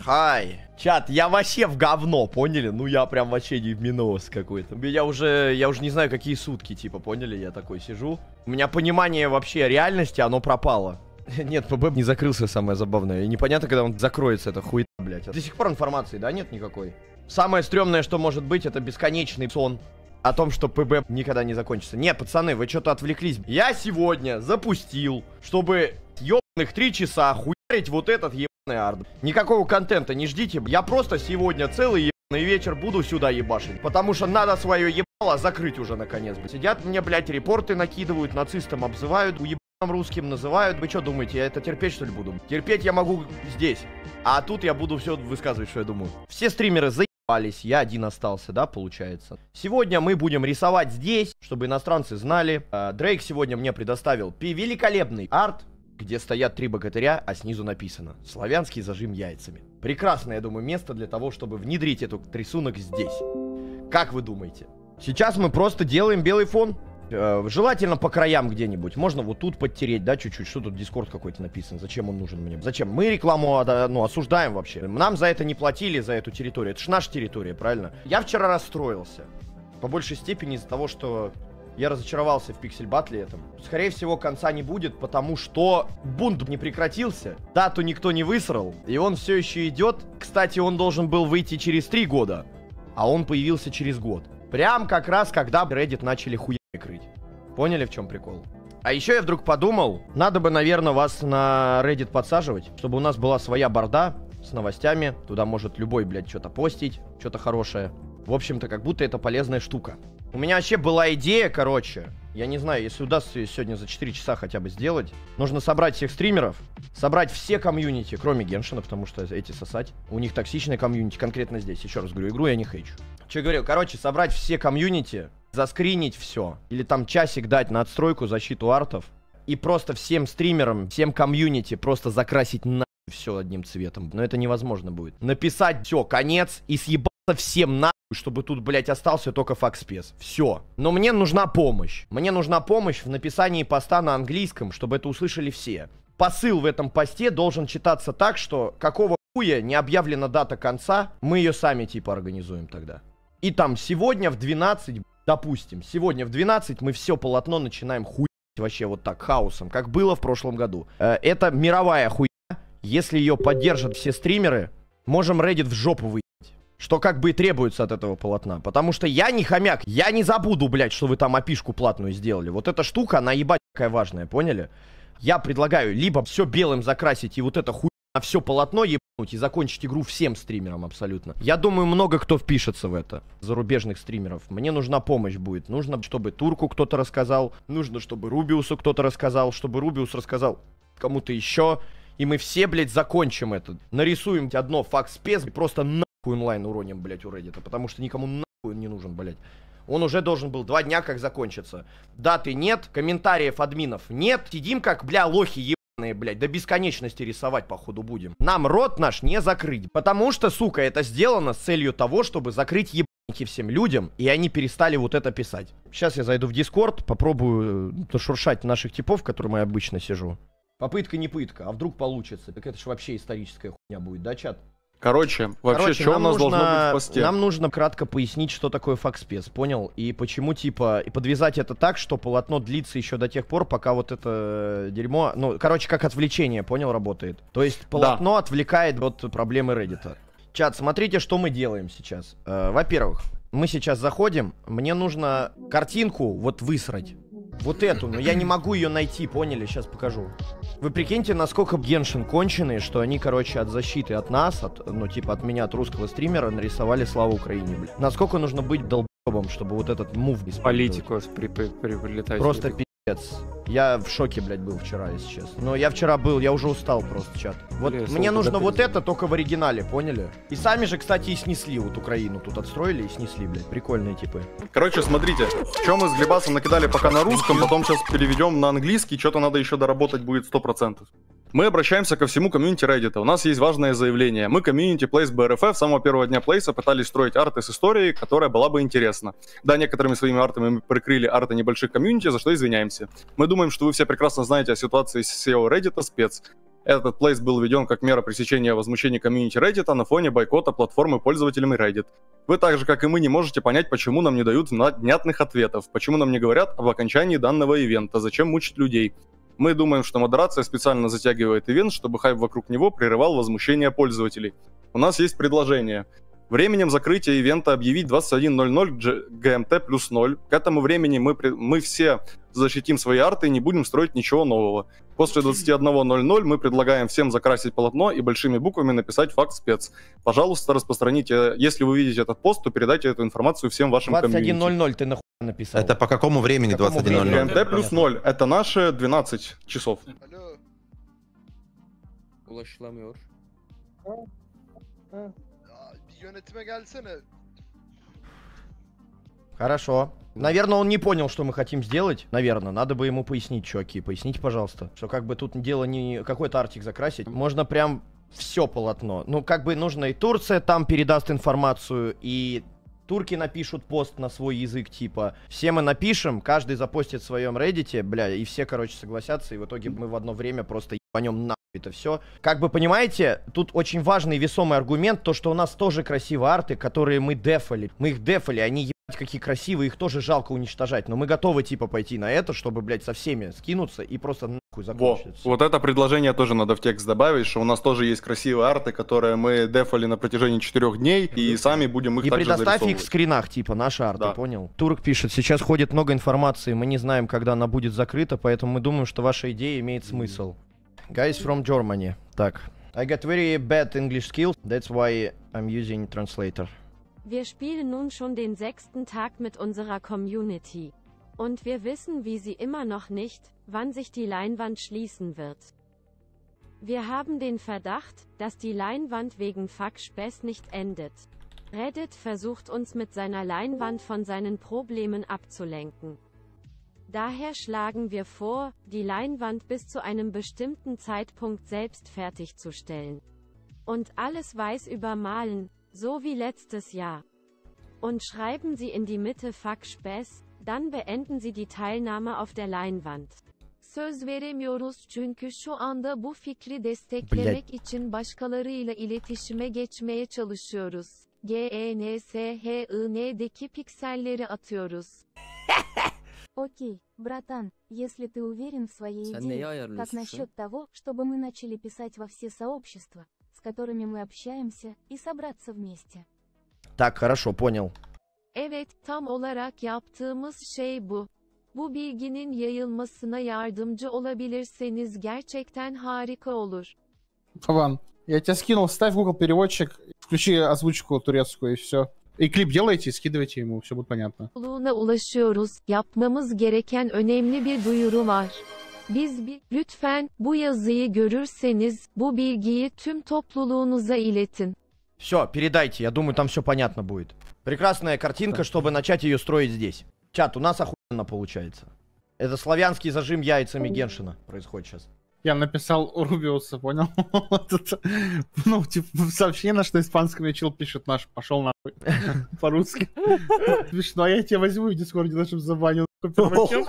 Хай. Чат, я вообще в говно, поняли? Ну я прям вообще не в минус какой-то. Я уже не знаю, какие сутки, типа, поняли? Я такой сижу. У меня понимание вообще реальности, оно пропало. Нет, ПБ не закрылся, самое забавное. И непонятно, когда он закроется, это хуйня, блядь. До сих пор информации, да, нет никакой? Самое стрёмное, что может быть, это бесконечный сон о том, что ПБ никогда не закончится. Не, пацаны, вы что-то отвлеклись. Я сегодня запустил, чтобы ёбаных 3 часа хуярить вот этот ебаный арт. Никакого контента не ждите. Я просто сегодня целый ебаный вечер буду сюда ебашить. Потому что надо свое ебало закрыть уже наконец. Сидят мне, блядь, репорты накидывают, нацистам обзывают, уебаным русским называют. Вы что думаете, я это терпеть, что ли, буду? Терпеть я могу здесь. А тут я буду все высказывать, что я думаю. Все стримеры заебались, я один остался, да, получается. Сегодня мы будем рисовать здесь, чтобы иностранцы знали. Дрейк сегодня мне предоставил великолепный арт, где стоят 3 богатыря, а снизу написано «Славянский зажим яйцами». Прекрасное, я думаю, место для того, чтобы внедрить этот рисунок здесь. Как вы думаете? Сейчас мы просто делаем белый фон. Желательно по краям где-нибудь. Можно вот тут подтереть, да, чуть-чуть. Что тут Дискорд какой-то написан? Зачем он нужен мне? Зачем? Мы рекламу, ну, осуждаем вообще. Нам за это не платили, за эту территорию. Это ж наша территория, правильно? Я вчера расстроился. По большей степени из-за того, что я разочаровался в Пиксель Батле этом. Скорее всего, конца не будет, потому что бунт не прекратился. Дату никто не высрал. И он все еще идет. Кстати, он должен был выйти через 3 года. А он появился через год. Прям как раз, когда Reddit начали хуя крыть. Поняли, в чем прикол? А еще я вдруг подумал, надо бы, наверное, вас на Reddit подсаживать, чтобы у нас была своя борда с новостями. Туда может любой, блядь, что-то постить, что-то хорошее. В общем-то, как будто это полезная штука. У меня вообще была идея, короче. Я не знаю, если удастся ее сегодня за 4 часа хотя бы сделать. Нужно собрать всех стримеров, собрать все комьюнити, кроме Геншина, потому что эти сосать. У них токсичная комьюнити, конкретно здесь. Еще раз говорю, игру я не хейчу. Че говорил? Короче, собрать все комьюнити, заскринить все. Или там часик дать на отстройку, защиту артов. И просто всем стримерам, всем комьюнити просто закрасить на все одним цветом. Но это невозможно будет. Написать все, конец, и съебаться всем на, чтобы тут, блядь, остался только факспес. Все. Но мне нужна помощь. Мне нужна помощь в написании поста на английском, чтобы это услышали все. Посыл в этом посте должен читаться так, что какого хуя не объявлена дата конца, мы ее сами типа организуем тогда. И там сегодня в 12, допустим, сегодня в 12 мы все полотно начинаем хуять вообще вот так, хаосом, как было в прошлом году. Это мировая хуйня. Если ее поддержат все стримеры, можем Reddit в жопу выебать. Что как бы и требуется от этого полотна. Потому что я не хомяк, я не забуду, блядь, что вы там опишку платную сделали. Вот эта штука, она ебать какая важная, поняли? Я предлагаю либо все белым закрасить и вот это хуй на все полотно ебнуть и закончить игру всем стримерам абсолютно. Я думаю, много кто впишется в это. Зарубежных стримеров. Мне нужна помощь будет. Нужно, чтобы Турку кто-то рассказал. Нужно, чтобы Рубиусу кто-то рассказал. Чтобы Рубиус рассказал кому-то еще. И мы все, блядь, закончим это. Нарисуем одно факспес и просто нахуй онлайн уроним, блядь, у Reddit. Потому что никому нахуй он не нужен, блядь. Он уже должен был 2 дня как закончиться. Даты нет, комментариев админов нет. Сидим как, бля, лохи ебаные, блядь. До бесконечности рисовать, походу, будем. Нам рот наш не закрыть. Потому что, сука, это сделано с целью того, чтобы закрыть ебаники всем людям. И они перестали вот это писать. Сейчас я зайду в Discord, попробую нашуршать наших типов, в которых я обычно сижу. Попытка не пытка, а вдруг получится? Так это ж вообще историческая хуйня будет, да, чат? Короче, вообще, что у нас должно быть в посте? Нам нужно кратко пояснить, что такое факспес, понял? И почему, типа, и подвязать это так, что полотно длится еще до тех пор, пока вот это дерьмо... Ну, короче, как отвлечение, понял, работает. То есть полотно отвлекает от проблемы Reddit. Чат, смотрите, что мы делаем сейчас. Во-первых, мы сейчас заходим, мне нужно картинку вот высрать. Вот эту, но я не могу ее найти, поняли? Сейчас покажу. Вы прикиньте, насколько Геншин конченые, что они, короче, от защиты от нас, ну, типа от меня, от русского стримера, нарисовали «Слава Украине», блядь. Насколько нужно быть долб***бом, чтобы вот этот мув использовать? Политику прилетать. Просто пиздец. Я в шоке, блядь, был вчера, если честно. Но я вчера был, я уже устал просто, чат. Вот мне нужно вот это только в оригинале, поняли? И сами же, кстати, и снесли вот Украину. Тут отстроили и снесли, блядь. Прикольные типы. Короче, смотрите, что мы с Глебасом накидали пока на русском, потом сейчас переведем на английский, что-то надо еще доработать будет 100%. Мы обращаемся ко всему комьюнити Reddit. У нас есть важное заявление. Мы комьюнити Place BRFF с самого первого дня плейса пытались строить арты с историей, которая была бы интересна. Да, некоторыми своими артами мы прикрыли арты небольших комьюнити, за что извиняемся. Мы думаем, что вы все прекрасно знаете о ситуации с SEO Reddit спец. Этот плейс был введен как мера пресечения возмущений комьюнити Reddit на фоне бойкота платформы пользователями Reddit. Вы так же, как и мы, не можете понять, почему нам не дают внятных ответов, почему нам не говорят об окончании данного ивента, зачем мучить людей. Мы думаем, что модерация специально затягивает ивент, чтобы хайп вокруг него прерывал возмущение пользователей. У нас есть предложение. Временем закрытия ивента объявить 21:00 ГМТ плюс 0. К этому времени мы все защитим свои арты и не будем строить ничего нового. После 21:00 мы предлагаем всем закрасить полотно и большими буквами написать факт спец. Пожалуйста, распространите. Если вы видите этот пост, то передайте эту информацию всем вашим комьюнити. 21:00 ты нахуй написал? Это по какому времени 21:00? ГМТ плюс 0. Это наши 12 часов. Alo. Ulaşılamıyor. Ya, bir yönetime gelsene. Хорошо. Наверное, он не понял, что мы хотим сделать. Наверное, надо бы ему пояснить, чуваки. Поясните, пожалуйста. Что как бы тут дело не какой-то артик закрасить. Можно прям все полотно. Ну, как бы нужно и Турция там передаст информацию, и турки напишут пост на свой язык, типа. Все мы напишем, каждый запостит в своем Reddit, бля, и все, короче, согласятся, и в итоге мы в одно время просто ебанем нахуй это все. Как бы, понимаете, тут очень важный весомый аргумент, то, что у нас тоже красивые арты, которые мы дефали. Мы их дефали, они ебать какие красивые, их тоже жалко уничтожать, но мы готовы, типа, пойти на это, чтобы, блядь, со всеми скинуться и просто нахуй закончить. Вот это предложение тоже надо в текст добавить, что у нас тоже есть красивые арты, которые мы дефали на протяжении 4 дней, и сами будем их и также предоставь их в зарисовывать. скринах, типа, наши арты, Да. понял? Турк пишет, сейчас ходит много информации, мы не знаем, когда она будет закрыта, поэтому мы думаем, что ваша идея имеет смысл. Guys from Germany. Так. I got very bad English skills, that's why I'm using translator. Wir spielen nun schon den 6. Tag mit unserer Community. Und wir wissen wie sie immer noch nicht, wann sich die Leinwand schließen wird. Wir haben den Verdacht, dass die Leinwand wegen Fuck-Spess nicht endet. Reddit versucht uns mit seiner Leinwand von seinen Problemen abzulenken. Daher schlagen wir vor, die Leinwand bis zu einem bestimmten Zeitpunkt selbst fertigzustellen. Und alles weiß übermalen, so wie letztes Jahr. Und schreiben Sie in die Mitte Fuck-Spess, dann beenden Sie die Teilnahme auf der Leinwand. Söz veremiyoruz çünkü şu anda bu fikri desteklemek için başkalarıyla iletişime geçmeye çalışıyoruz. GENSHIN'deki pikselleri atıyoruz. Окей, братан, если ты уверен в своей идее, как насчет того, чтобы мы начали писать во все сообщества, с которыми мы общаемся, и собраться вместе? Так, хорошо, понял. Evet, tam olarak yaptığımız şey bu. Bu bilginin yayılmasına yardımcı olabilirseniz gerçekten harika olur. Ван, я тебя скинул, ставь Google переводчик, включи озвучку турецкую и все. И клип делайте, скидывайте ему, все будет понятно. Mutluluğuna ulaşıyoruz. Yapmamız gereken önemli bir duyuru var. Lütfen bu yazıyı görürseniz bu bilgiyi tüm topluluğunuza iletin. Все, передайте, я думаю, там все понятно будет. Прекрасная картинка, чтобы начать ее строить здесь. Чат, у нас охуенно получается. Это славянский зажим яйцами Геншина происходит сейчас. Я написал Рубиуса, понял? Ну, типа, сообщение, на что испанском я чел пишет наш, пошел нахуй. По-русски. Смешно, а я тебя возьму в дискорде нашем забанил. Ай-яй-яй-яй,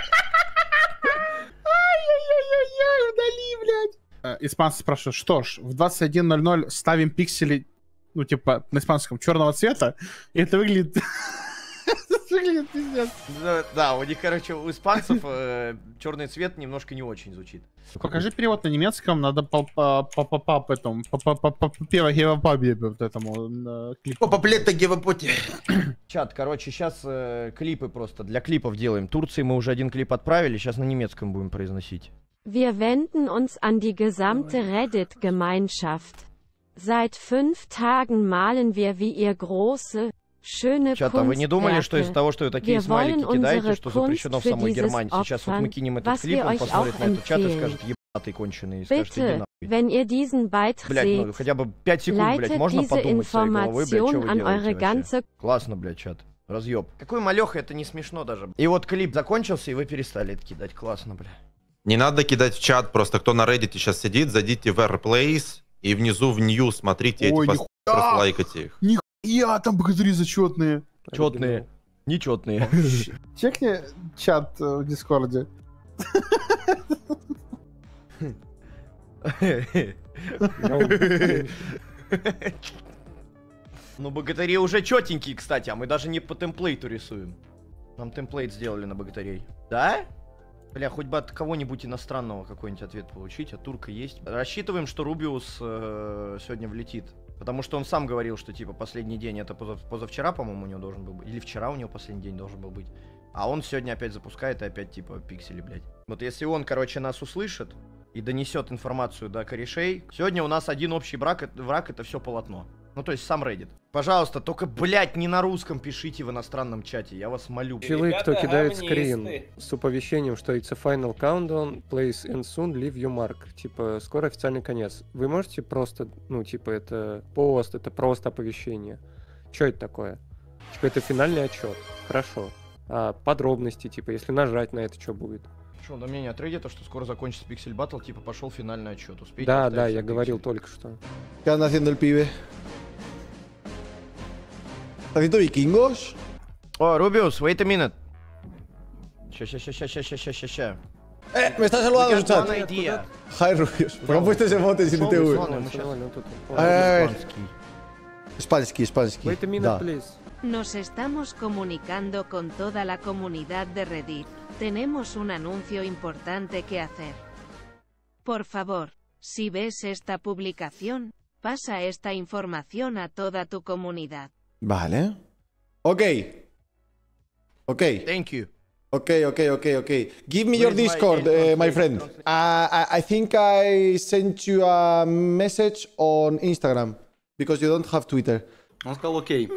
удали, блядь. Испанцы спрашивают, что ж, в 21:00 ставим пиксели, ну, типа, на испанском черного цвета, и это выглядит... Выглядит пиздец. Да, у них, короче, у испанцев черный цвет немножко не очень звучит. Покажи перевод на немецком, надо по этому, вот этому клипу. Попаплета гевопоте. Чат, короче, сейчас клипы просто для клипов делаем. Турции мы уже один клип отправили, сейчас на немецком будем произносить. Wir wenden uns an die gesamte Reddit-Gemeinschaft. Seit 5 Tagen malen wir wie ihr große, schöne Чат, а вы не думали, что из-за Kunstwerke. того, что вы такие Wir смайлики wollen кидаете, unsere что запрещено в Kunst für самой dieses Германии? Сейчас вот мы opfern, кинем этот was клип, wir он euch посмотрит auch на этот чат и empfehlen. скажет, ебатый конченый, и скажет, иди Bitte, нахуй. wenn ihr diesen Beitrag Блять, ну seht, хотя бы 5 секунд, блять, leitet можно diese подумать своей головой, блять, что Information вы an делаете eure вообще? ganze... Классно, блять, чат. Разъеб. Какой малеха, это не смешно даже. И вот клип закончился, и вы перестали это кидать. Классно, бля. Не надо кидать в чат, просто кто на Reddit сейчас сидит, зайдите в Airplace и внизу в New смотрите эти Ой, посты, просто лайкайте их. Я там богатыри зачетные. Четные, нечетные. Чекни чат в Дискорде. Ну, богатыри уже четенькие, кстати, а мы даже не по темплейту рисуем. Нам темплейт сделали на богатырей. Да? Бля, хоть бы от кого-нибудь иностранного какой-нибудь ответ получить, а турка есть. Рассчитываем, что Рубиус сегодня влетит. Потому что он сам говорил, что типа последний день, это позавчера, по-моему, у него должен был быть. Или вчера у него последний день должен был быть. А он сегодня опять запускает и опять типа пиксели, блядь. Вот если он, короче, нас услышит и донесет информацию до корешей, сегодня у нас один общий враг это все полотно. Ну, то есть сам Reddit. Пожалуйста, только, блядь, не на русском пишите в иностранном чате, я вас молю. Человек, кто кидает скрин с оповещением, что it's a final countdown, place and soon, leave your mark. Типа, скоро официальный конец. Вы можете просто, ну, типа, это пост, это просто оповещение. Что это такое? Типа, это финальный отчет. Хорошо. А подробности, типа, если нажать на это, что будет? Что, мнение от Reddit, что скоро закончится Pixel Battle, типа, пошел финальный отчет. Успейте? Да, я говорил только что. ¿Qué anda haciendo el pibe? ¿Está haciendo vikingos? О, Rubius, wait a minute. Ща. Me está saludando en su chat. One idea. Hi, Rubius. ¿Por qué han puesto ese bote sin TV? Spansky. Wait a minute, Да. please. Nos estamos comunicando con toda la comunidad de Reddit. Tenemos un anuncio importante que hacer. Por favor, si ves esta publicación, pasa esta información a toda tu comunidad. Vale. Ok. Thank you. Okay. Give me your Where's my Discord, my friend. I think I sent you a message on Instagram because you don't have Twitter. Он сказал окей.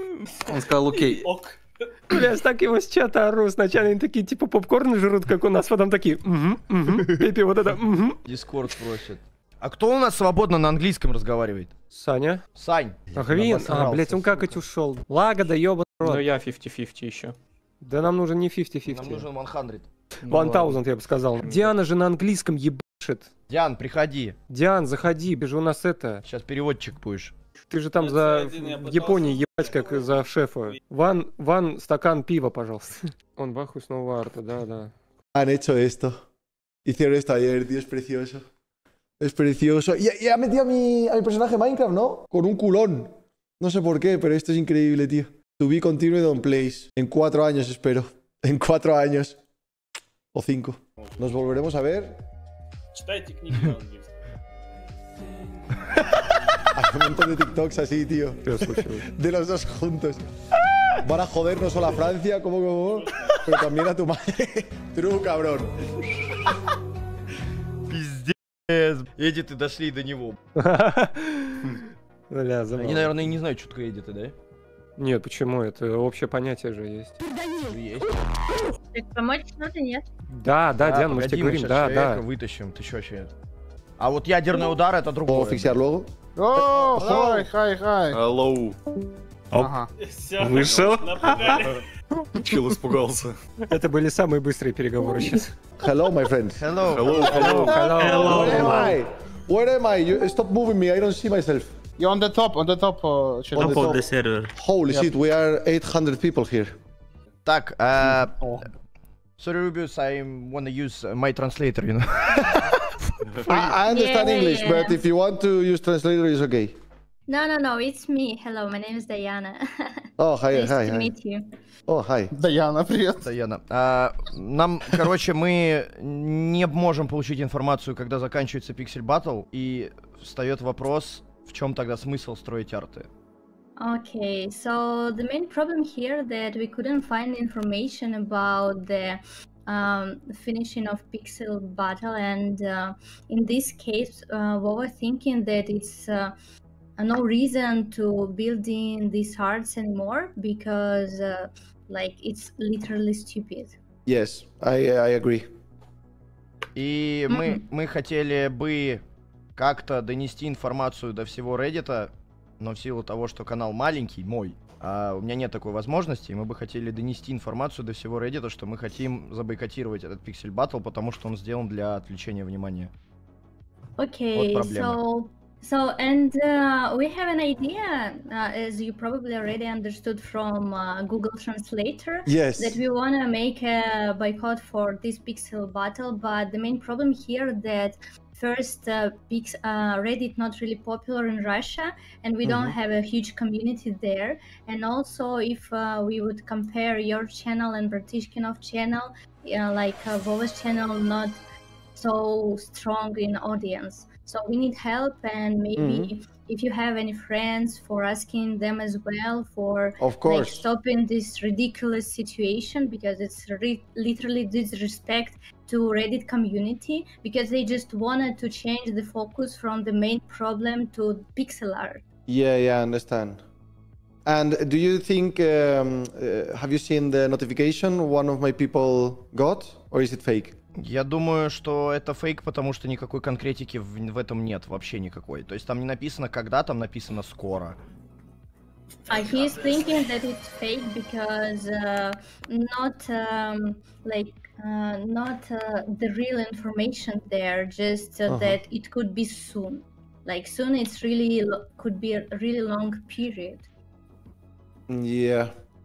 Бля, так его с чата ору. Сначала они такие, типа, попкорн жрут, как у нас, потом такие, Пепе, вот это, Дискорд просит. А кто у нас свободно на английском разговаривает? Саня. Сань. Агвин. Блять, он как ушел. Лагода, ёбаный рот. Но я 50-50 еще. Да нам нужен не Нам 50-50. нужен 100. 1000, я бы сказал. Диана же на английском ебашит. Диан, приходи. Диан, заходи, бежи у нас это. Сейчас переводчик будешь. Ты же там за в Японии ебать, как за шефа. Ван, стакан пива, пожалуйста. Он в ахуе снова арта, да. Han hecho esto. Hicieron esto ayer, tío, es precioso. Es precioso. Y ha metido a mi personaje Minecraft, ¿no? Con un culón. No sé por qué, pero esto es increíble, tío. To be continued on place. En 4 años, espero. En 4 años. O 5. Nos volveremos a ver. Читайте книги на английском. Hay un montón de TikToks así, tío. De los dos juntos. Van a joder no solo a Francia, como, pero también a tu madre. True, cabrón. Пиздец. Эдиты дошли до него. Бля, забавно. Они, наверное, и не знают, что такое эдиты, да? Нет, почему? Это общее понятие же есть. Есть. Помочь что-то нет? Да, Диан, мы же тебе говорим, да. Вытащим, ты чё вообще? А вот ядерный удар это другое. ¿Puedo asfixiar luego? О, хай. Hello. Ага. Вышел. Чел испугался. Это были самые быстрые переговоры сейчас. Hello, my friend. Hello. Where am I? Stop moving me. I don't see myself. You're on the top. On the top. Holy shit, we are 800 people here. Так, sorry, Rubius, I wanna use my translator, you know. I understand English, but if you want to use translator, it's okay. No, it's me. Hello, my name is Diana. Oh, hi. Nice to meet you. Oh, hi. Даяна, привет. Даяна. Нам, короче, мы не можем получить информацию, когда заканчивается Pixel Battle, и встает вопрос, в чем тогда смысл строить арты? Okay, so the main problem here that we couldn't find information about the finishing of Pixel Battle, and in this case, we were thinking that it's no reason to build in these arts anymore because, like, it's literally stupid. Yes, I agree. И мы хотели бы как-то донести информацию до всего Reddit, но в силу того, что канал маленький, мой, а у меня нет такой возможности, мы бы хотели донести информацию до всего Reddit, что мы хотим забойкотировать этот Pixel Battle, потому что он сделан для отвлечения внимания. Okay, so we have an idea, as you probably already understood from Google Translator, yes, that we want to make a boycott for this Pixel Battle, but the main problem here that first, Reddit not really popular in Russia, and we don't have a huge community there. And also, if we would compare your channel and Bratishkinov channel, like Vova's channel, not so strong in audience. So we need help, and maybe if you have any friends, for asking them as well for like stopping this ridiculous situation, because it's literally disrespect to Reddit community, because they just wanted to change the focus from the main problem to pixel art. Yeah, I understand. And do you think, have you seen the notification one of my people got, or is it fake? Я думаю, что это фейк, потому что никакой конкретики в этом нет, вообще никакой. То есть там не написано когда, там написано скоро. He's thinking that it's fake because not the real information there, just that it could be soon. Like soon, it's really could be a really long period. Yeah.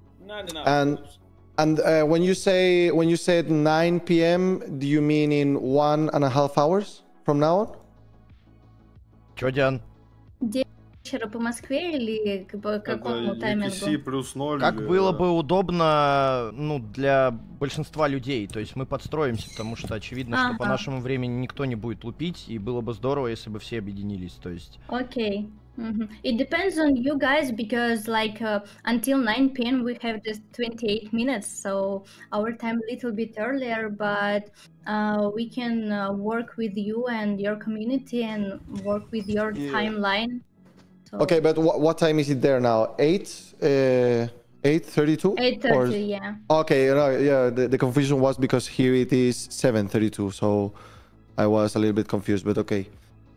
And when you said 9 p.m., do you mean in 1.5 hours from now on? Чё, Диан? Вечера по Москве или по какому таймингу? UTC плюс 0. Как было бы удобно, ну, для большинства людей. То есть мы подстроимся, потому что очевидно, что по нашему времени никто не будет лупить, и было бы здорово, если бы все объединились. То есть. Окей. It depends on you guys, because like until 9 p.m. we have just 28 minutes, so our time a little bit earlier, but we can work with you and your community and work with your timeline. So. Okay, but what time is it there now? 8:32? 8:30, yeah. Okay, no, yeah, the confusion was because here it is 7:32, so I was a little bit confused, but okay.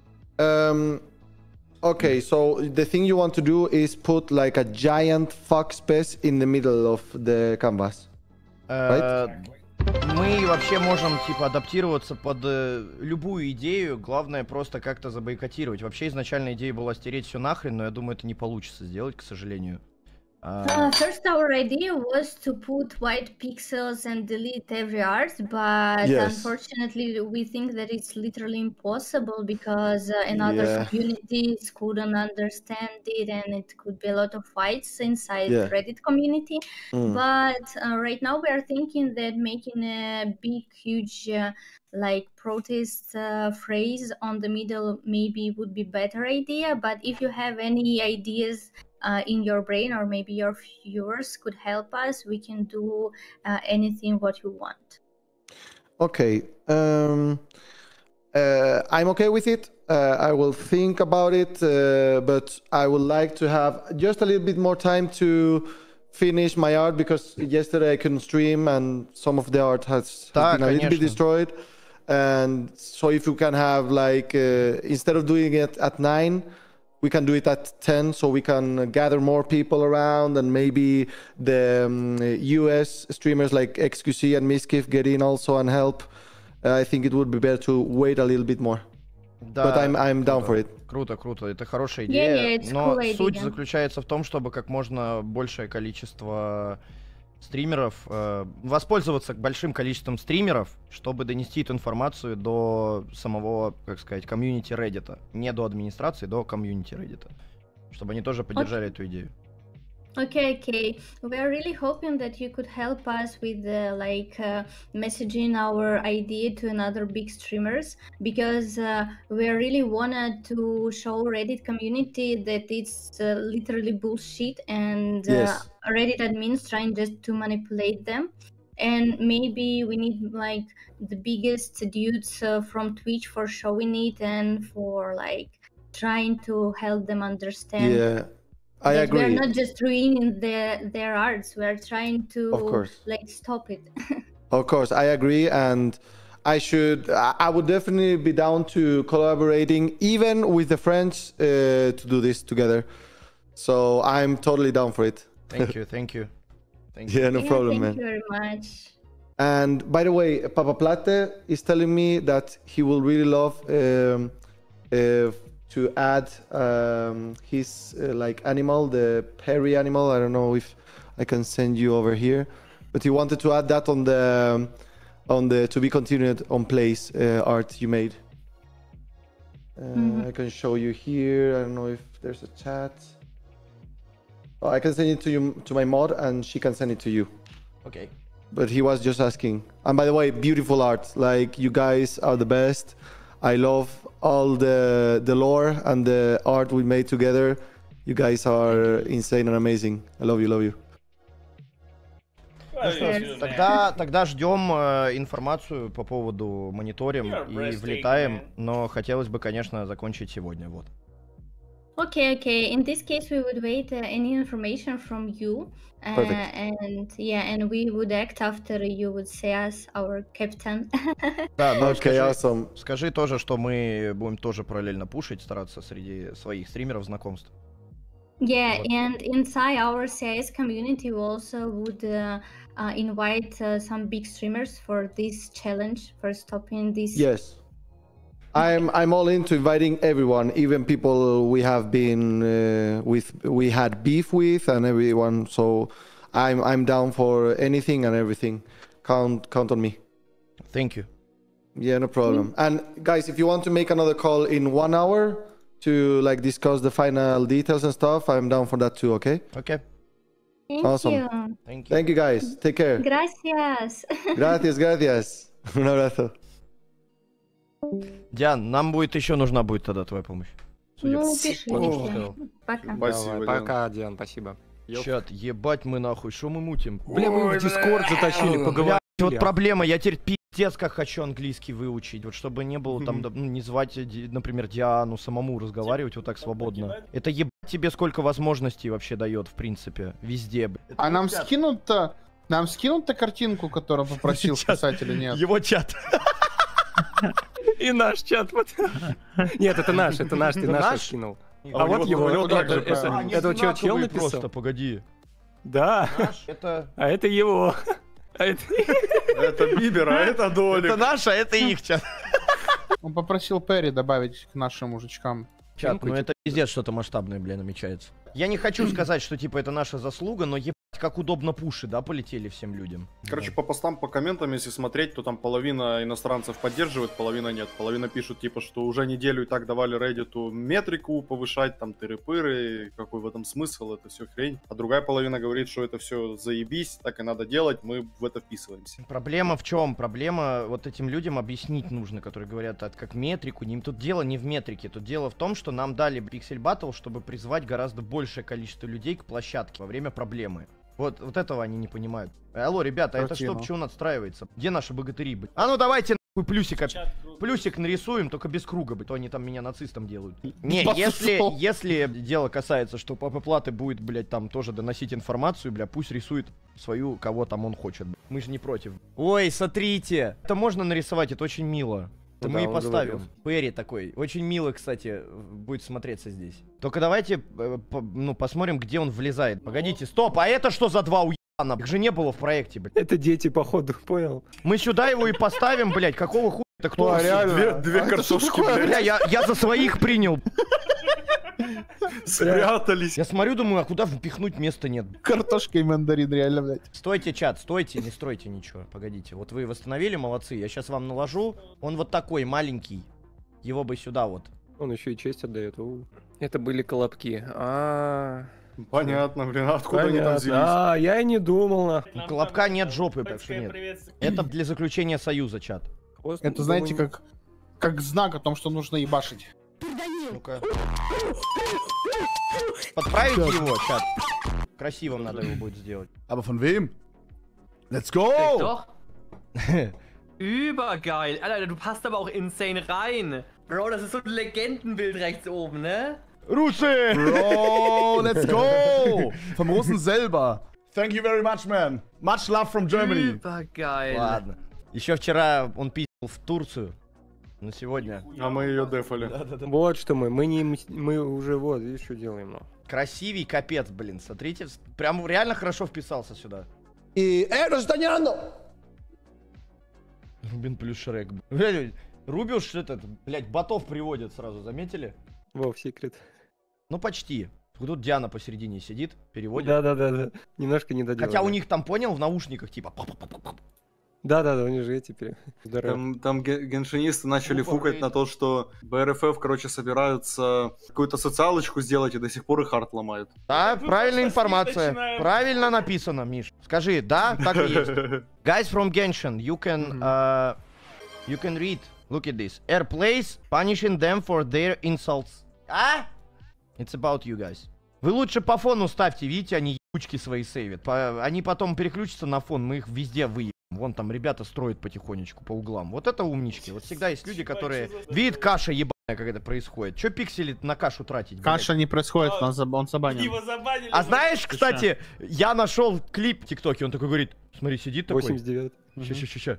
Okay, so the thing you want to do is put like a giant fuck space in the middle of the canvas, right? Мы вообще можем типа адаптироваться под любую идею, главное просто как-то забойкотировать. Вообще изначально идея была стереть все нахрен, но я думаю, это не получится сделать, к сожалению. First, our idea was to put white pixels and delete every art, but unfortunately we think that it's literally impossible because another communities couldn't understand it, and it could be a lot of fights inside the Reddit community. But right now we are thinking that making a big, huge like protest phrase on the middle maybe would be better idea. But if you have any ideas in your brain, or maybe your viewers could help us, we can do anything what you want. Okay, I'm okay with it. I will think about it, but I would like to have just a little bit more time to finish my art, because yesterday I couldn't stream and some of the art has been a little bit destroyed. And so if you can have like, instead of doing it at 9, we can do it at 10, so we can gather more people around, and maybe the US streamers like XQC and Miskiff get in also and help. I think it would be better to wait a little bit more. But I'm down for it. Круто, это хорошая идея. Но суть заключается в том, чтобы как можно большее количество стримеров, воспользоваться большим количеством стримеров, чтобы донести эту информацию до самого, как сказать, комьюнити Reddit. Не до администрации, до комьюнити Reddit. Чтобы они тоже поддержали эту идею. Okay. We are really hoping that you could help us with messaging our idea to another big streamers, because we really wanted to show Reddit community that it's literally bullshit, and Reddit admins trying just to manipulate them. And maybe we need like the biggest dudes from Twitch for showing it and for like trying to help them understand. Yeah. I agree. We're not just ruining their arts. We're trying to like stop it. Of course, I agree, and I would definitely be down to collaborating, even with the French, to do this together. So I'm totally down for it. Thank you. Yeah, no problem, man. Thank you very much. And by the way, Papa Plate is telling me that he will really love to add his like animal, the Perry animal. I don't know if I can send you over here, but he wanted to add that on the to be continued on Place art you made. I can show you here. I don't know if there's a chat. Oh, I can send it to you, to my mod, and she can send it to you. Okay. But he was just asking. And by the way, beautiful art. Like, you guys are the best. I love all the lore and the art we made together. You guys are insane and amazing. I love you, love you. Ну что, тогда ждем информацию по поводу мониторим и влетаем, но хотелось бы, конечно, закончить сегодня, вот. Okay. In this case, we would wait any information from you, and we would act after you would say us our captain. Да, но awesome. Скажи тоже, что мы будем тоже параллельно пушить, стараться среди своих стримеров знакомств. Yeah, and inside our CS community, we also would invite some big streamers for this challenge, for stopping this. Yes. I'm all into inviting everyone, even people we have been we had beef with and everyone. So I'm down for anything and everything. Count on me. Thank you. Yeah, no problem. And guys, if you want to make another call in 1 hour to like discuss the final details and stuff, I'm down for that too. Okay. Okay. Awesome. You. Thank you guys. Take care. Gracias. Gracias. Un abrazo. Диан, нам будет еще нужна будет тогда твоя помощь. Ну, пишите. Пока. Давай, пока, Диан, спасибо. Чат, ебать мы нахуй, что мы мутим? Бля, мы в Дискорд затащили, поговорили. Вот проблема, я теперь пиздец как хочу английский выучить, вот чтобы не было там, ну, не звать, например, Диану, самому разговаривать вот так свободно. Это ебать тебе сколько возможностей вообще дает, в принципе, везде. А нам скинут-то картинку, которую попросил писать или нет? Его чат. И наш чат. Нет, это наш, ты наш скинул. А вот его, это что, чел написал? Просто, погоди. Да, а это его. Это Бибер, а это Долик. Это наш, а это их чат. Он попросил Перри добавить к нашим мужичкам. Чат, ну это пиздец что-то масштабное, бля, намечается. Я не хочу сказать, что типа это наша заслуга, но ебать, как удобно пуши, да, полетели всем людям. Короче, по постам, по комментам, если смотреть, то там половина иностранцев поддерживает, половина нет. Половина пишут, типа, что уже неделю и так давали Reddit'у метрику повышать, там, тыры-пыры, какой в этом смысл, это все хрень. А другая половина говорит, что это все заебись, так и надо делать, мы в это вписываемся. Проблема в чем? Проблема вот этим людям объяснить нужно, которые говорят, как метрику. Тут дело не в метрике, тут дело в том, что нам дали Pixel Battle, чтобы призвать гораздо большее количество людей к площадке во время проблемы. Вот этого они не понимают. Алло, ребята, это что, почему отстраивается? Где наши богатыри, блядь? А ну давайте нахуй плюсик нарисуем, только без круга, блядь, то они там меня нацистом делают. Не, если дело касается, что ПП Платы будет, блядь, там тоже доносить информацию, бля, пусть рисует свою, кого там он хочет. Мы же не против. Ой, смотрите, это можно нарисовать, это очень мило. Это мы и поставим. Перри такой. Очень мило, кстати, будет смотреться здесь. Только давайте, ну, посмотрим, где он влезает. Погодите, стоп, а это что за два уебана? Их же не было в проекте, блядь. Это дети, походу, понял. Мы сюда его и поставим, блядь, какого хуя? Это кто? Реально? Две картошки, блядь. Бля, я за своих принял. Спрятались. Я смотрю, думаю, а куда впихнуть места нет? Картошка и мандарин, реально, блядь. Стойте, чат, стойте, не стройте ничего. Погодите, вот вы восстановили, молодцы. Я сейчас вам наложу. Он вот такой, маленький. Его бы сюда вот. Он еще и честь отдает. Это были колобки. Понятно, блин, откуда они там взялись? Я и не думал. У колобка нет жопы, так что нет. Это для заключения союза, чат. Это, знаете, как знак о том, что нужно ебашить. Ну-ка. Подправите его, чат. Красивым надо его будет сделать. Aber von wem? Let's go! Doch. Übergeil. Alter, du passt aber auch insane rein. Bro, das ist so ein Legendenbild rechts oben, ne? Russe! Bro, let's go! Vom Russen selber. Thank you very much, man. Much love from Germany. Übergeil. Ладно. Еще вчера он пиздил в Турцию. На сегодня. А мы ее дефали. Вот что мы уже вот, видишь, что делаем. Красивый капец, блин, смотрите, прям реально хорошо вписался сюда. И Рустаняно! Рубин плюс Шрек. Рубиус что-то, блядь, ботов приводит сразу, заметили? Во, секрет. Ну почти. Тут Диана посередине сидит, переводит. Да. Немножко не доделали. Хотя у них там, понял, в наушниках типа... Да-да-да, у них же теперь. Там геншинисты начали фукать на то, что БРФФ, короче, собираются какую-то социалочку сделать и до сих пор их арт ломают. Да, правильная информация. Правильно написано, Миш. Скажи, да, так и есть. Guys from Genshin, you can read. Look at this. Airplays punishing them for their insults. А? It's about you guys. Вы лучше по фону ставьте, видите, они ебучки свои сейвят. Они потом переключатся на фон, мы их везде выебем. Вон там ребята строят потихонечку по углам. Вот это умнички. Вот всегда есть люди, которые... Видит каша ебаная, как это происходит. Че пиксели на кашу тратить? Каша не происходит, он забанен. А знаешь, кстати, я нашел клип в ТикТоке, он такой говорит, смотри, сидит такой. 89. Ща.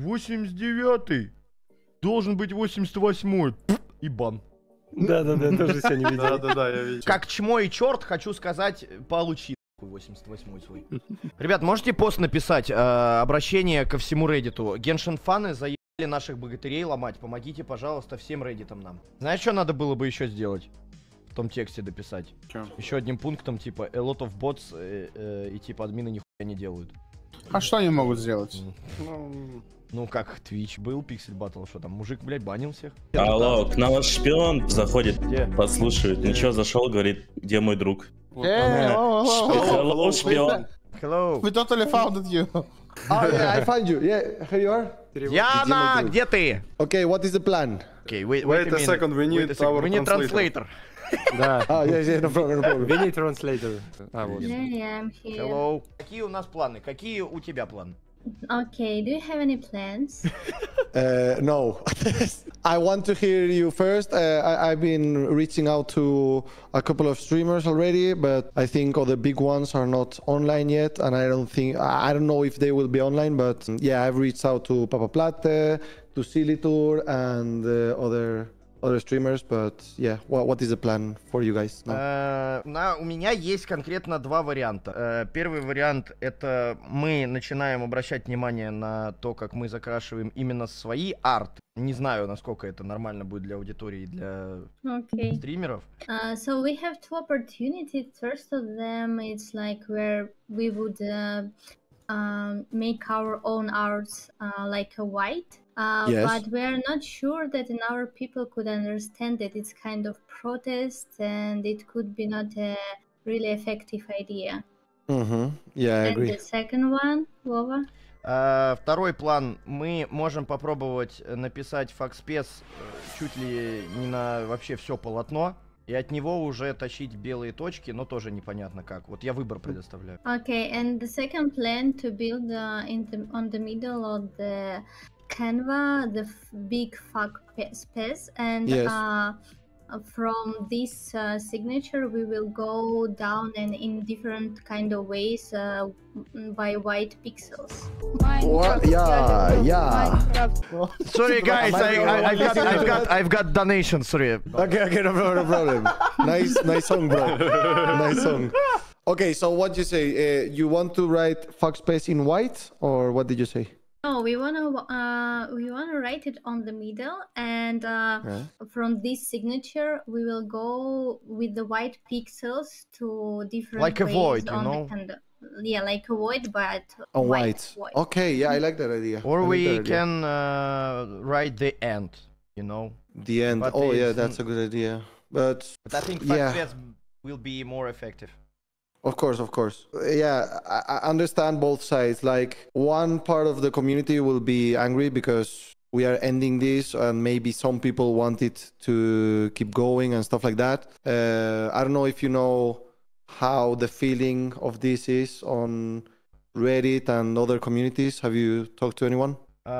89-й. Должен быть 88-й. И бан. Да-да-да, тоже себя не видел. Да-да-да, я видел. Как чмо и черт, хочу сказать, получи 88-й свой. Ребят, можете пост написать, обращение ко всему Reddit'у. Genshin фаны заебали наших богатырей ломать. Помогите, пожалуйста, всем Reddit'ам нам. Знаешь, что надо было бы еще сделать? В том тексте дописать. Чё? Еще одним пунктом, типа, a lot of bots, и типа админы нихуя не делают. А что они могут сделать? Ну, как Twitch был, Pixel Battle, что там, мужик, блядь, банил всех. Алло, к нам ваш шпион заходит, Где? подслушивает. Ничего, зашел, говорит, где мой друг. Hello, шпион. Hello. We totally found you. Oh, yeah, I find you. Yeah, here you are. Яна, где ты? Okay, what is the plan? Okay, wait a second, we need our translator. Да. Yeah, no problem. We need translator. А, вот. Yeah, I'm here. Hello. Какие у нас планы? Какие у тебя планы? Okay, do you have any plans? No. I want to hear you first. I've been reaching out to a couple of streamers already, but I think all the big ones are not online yet, and I don't know if they will be online, but yeah, I've reached out to Papa Plate, to Silitour, and other streamers, but yeah, what is the plan for you guys now? У меня есть конкретно два варианта. Первый вариант — это мы начинаем обращать внимание на то, как мы закрашиваем именно свои арты. Не знаю, насколько это нормально будет для аудитории и для стримеров. So we have two opportunities. First of them, it's like where we would make our own arts like a white. Yes. But we are not sure that our people could understand that it's kind of protest and it could be not a really effective idea. Yeah, I agree. And the second one, Vova? Второй план. Мы можем попробовать написать факспес чуть ли не на вообще все полотно. И от него уже тащить белые точки, но тоже непонятно как. Вот я выбор предоставляю. Okay, and the second plan to build on the middle of the Canva, the big fuck space, and yes. From this signature we will go down and in different kind of ways by white pixels. What? Yeah. Sorry guys, I've got donation. Sorry. Okay, no problem. Nice song, bro. Nice song. Okay, so what you say? You want to write fuck space in white, or what did you say? No, we wanna write it on the middle, and from this signature we will go with the white pixels to different like a ways void, you on know? Yeah, like a void, but white. Okay, yeah, I like that idea. Or we can write the end, you know? The end. But yeah, that's a good idea. But I think fuck will be more effective. Of course. Yeah, I understand both sides. Like, one part of the community will be angry because we are ending this and maybe some people want it to keep going and stuff like that. I don't know if you know how the feeling of this is on Reddit and other communities. Have you talked to anyone?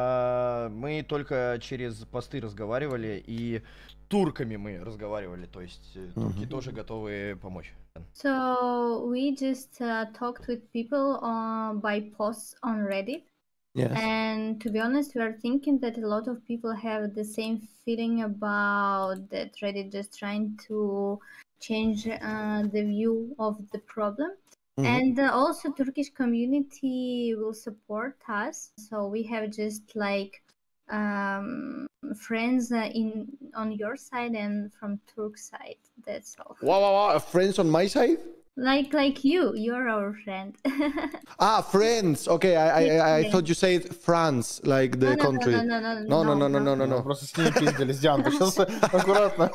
Мы только через посты разговаривали, и турками мы разговаривали, то есть турки тоже готовы помочь. So we just talked with people by posts on Reddit. Yes. And to be honest, we are thinking that a lot of people have the same feeling about that Reddit just trying to change the view of the problem. And also Turkish community will support us. So we have just like friends on your side and from Turk side. That's all. Wow. Friends on my side? Like you're our friend. Ah, friends. Okay, I thought you said France, like the country. No. Просто с ней пиздились. Диана, ты сейчас аккуратно.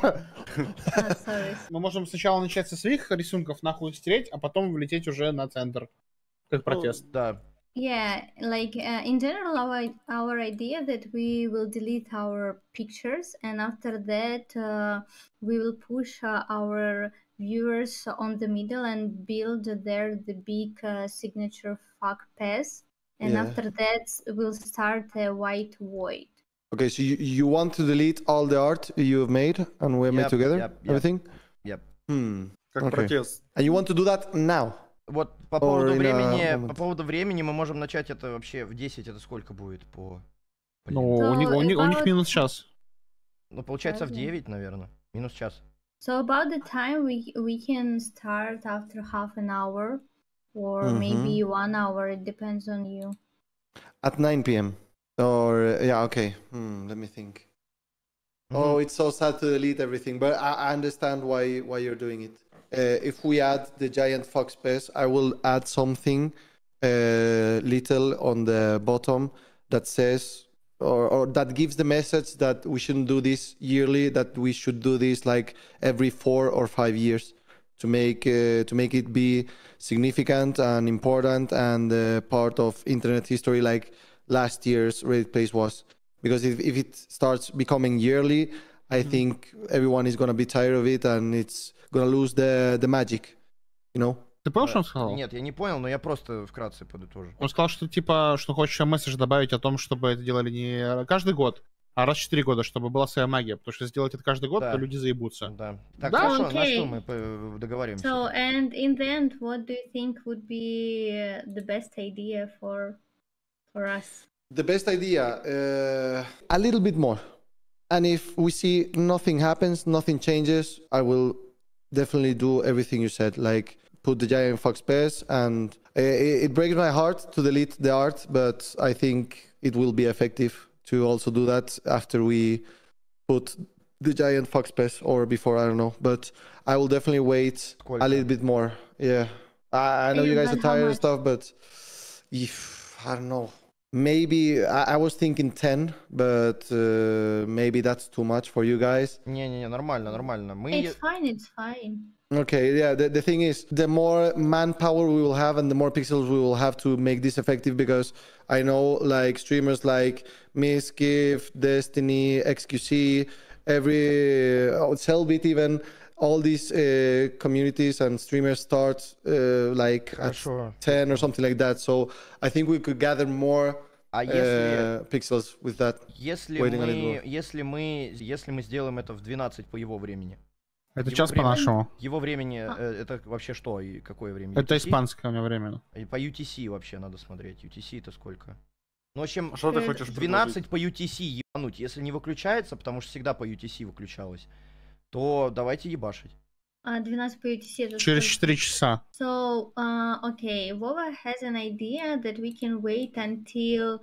Мы можем сначала начать со своих рисунков нахуй стереть, а потом влететь уже на центр. Как протест. Да. Yeah, like in general, our idea that we will delete our pictures, and after that we will push our viewers on the middle and build there the big signature fuck pass, and Yeah. after that we'll start a white void. Okay, so you want to delete all the art you have made and we made together? Yep. Everything? Yep. Как Okay. протест. And you want to do that now? Вот по Or поводу in a времени, moment? по поводу времени мы можем начать это вообще в 10, это сколько будет по... Ну, у них минус час. Ну, получается в 9, наверное. Минус час. So about the time we can start after half an hour or maybe 1 hour. It depends on you. At 9 p.m. Or, yeah, okay. Let me think. Oh, it's so sad to delete everything, but I understand why you're doing it. If we add the giant fox pass, I will add something little on the bottom that says, or that gives the message that we shouldn't do this yearly, that we should do this like every 4 or 5 years to make it be significant and important and part of internet history like last year's Reddit Plays was. Because if it starts becoming yearly, I think everyone is going to be tired of it and it's going to lose the magic, you know? Ты понял, что он сказал? Нет, я не понял, но я просто вкратце подытожу. Он сказал, что типа, что хочешь месседж добавить о том, чтобы это делали не каждый год, а раз в 4 года, чтобы была своя магия. Потому что сделать это каждый год, то люди заебутся. Да. Так, Да? хорошо, на Okay. что мы договоримся? So, and in the end, what do you think would be the best idea for us? The best idea, a little bit more. And if we see nothing happens, nothing changes, I will definitely do everything you said, like put the giant fox pass. And it breaks my heart to delete the art, but I think it will be effective to also do that after we put the giant fox pass or before, I don't know. But I will definitely wait a little bit more. Yeah. I know you guys are tired and stuff, but if, I don't know. Maybe I was thinking 10, but maybe that's too much for you guys. Не-не-не, нормально. It's fine. Okay, yeah, the thing is, the more manpower we will have and the more pixels we will have to make this effective, because I know like streamers like Miskiff, Destiny, XQC, Cellbit even, all these communities and streamers start like at 10 or something like that. So I think we could gather more pixels with that. Если мы сделаем это в 12 по его времени. Это час по нашему. Его времени, это вообще что и какое время? Это UTC? испанское у меня время. По UTC вообще надо смотреть. UTC это сколько? Ну, в общем, что ты хочешь 12 по UTC ебануть. Если не выключается, потому что всегда по UTC выключалось, то давайте ебашить. 12 по UTC. Через 4 часа. So, okay, Vova has an idea that we can wait until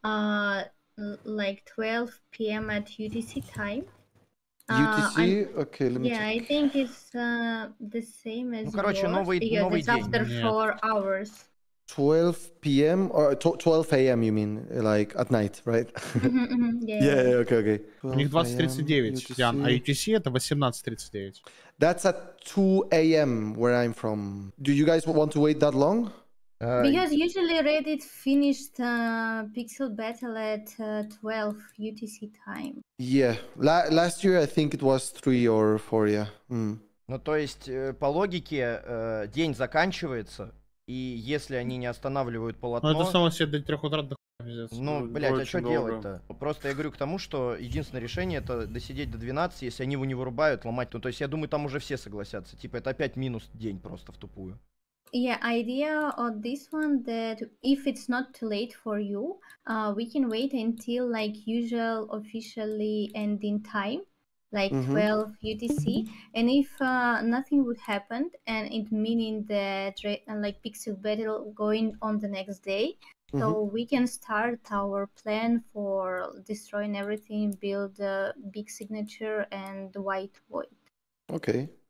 like 12 p.m. at UTC time. UTC? Okay, let me check. I think it's the same as короче, yours, новый because it's день. after 4 hours. 12 p.m. or 12 a.m. you mean, like at night, right? Yeah, okay. У них 20:39, Диан, а UTC это 18:39. That's at 2 a.m. where I'm from. Do you guys want to wait that long? Because usually Reddit finished Pixel Battle at 12 UTC time. Yeah, last year I think it was 3 or 4, yeah. Ну, то есть, по логике, день заканчивается, и если они не останавливают полотно... Ну, это снова все до 3 утра до хуя, пиздец. Ну, блядь, а что делать-то? Просто я говорю к тому, что единственное решение это досидеть до 12, если они его не вырубают, ломать. Ну, то есть, я думаю, там уже все согласятся. Типа, это опять минус день просто в тупую. Yeah, idea of this one that if it's not too late for you, we can wait until like usual officially ending time, like 12 UTC. And if nothing would happen, and it meaning that like Pixel Battle going on the next day, so we can start our plan for destroying everything, build a big signature and the white void. Okay.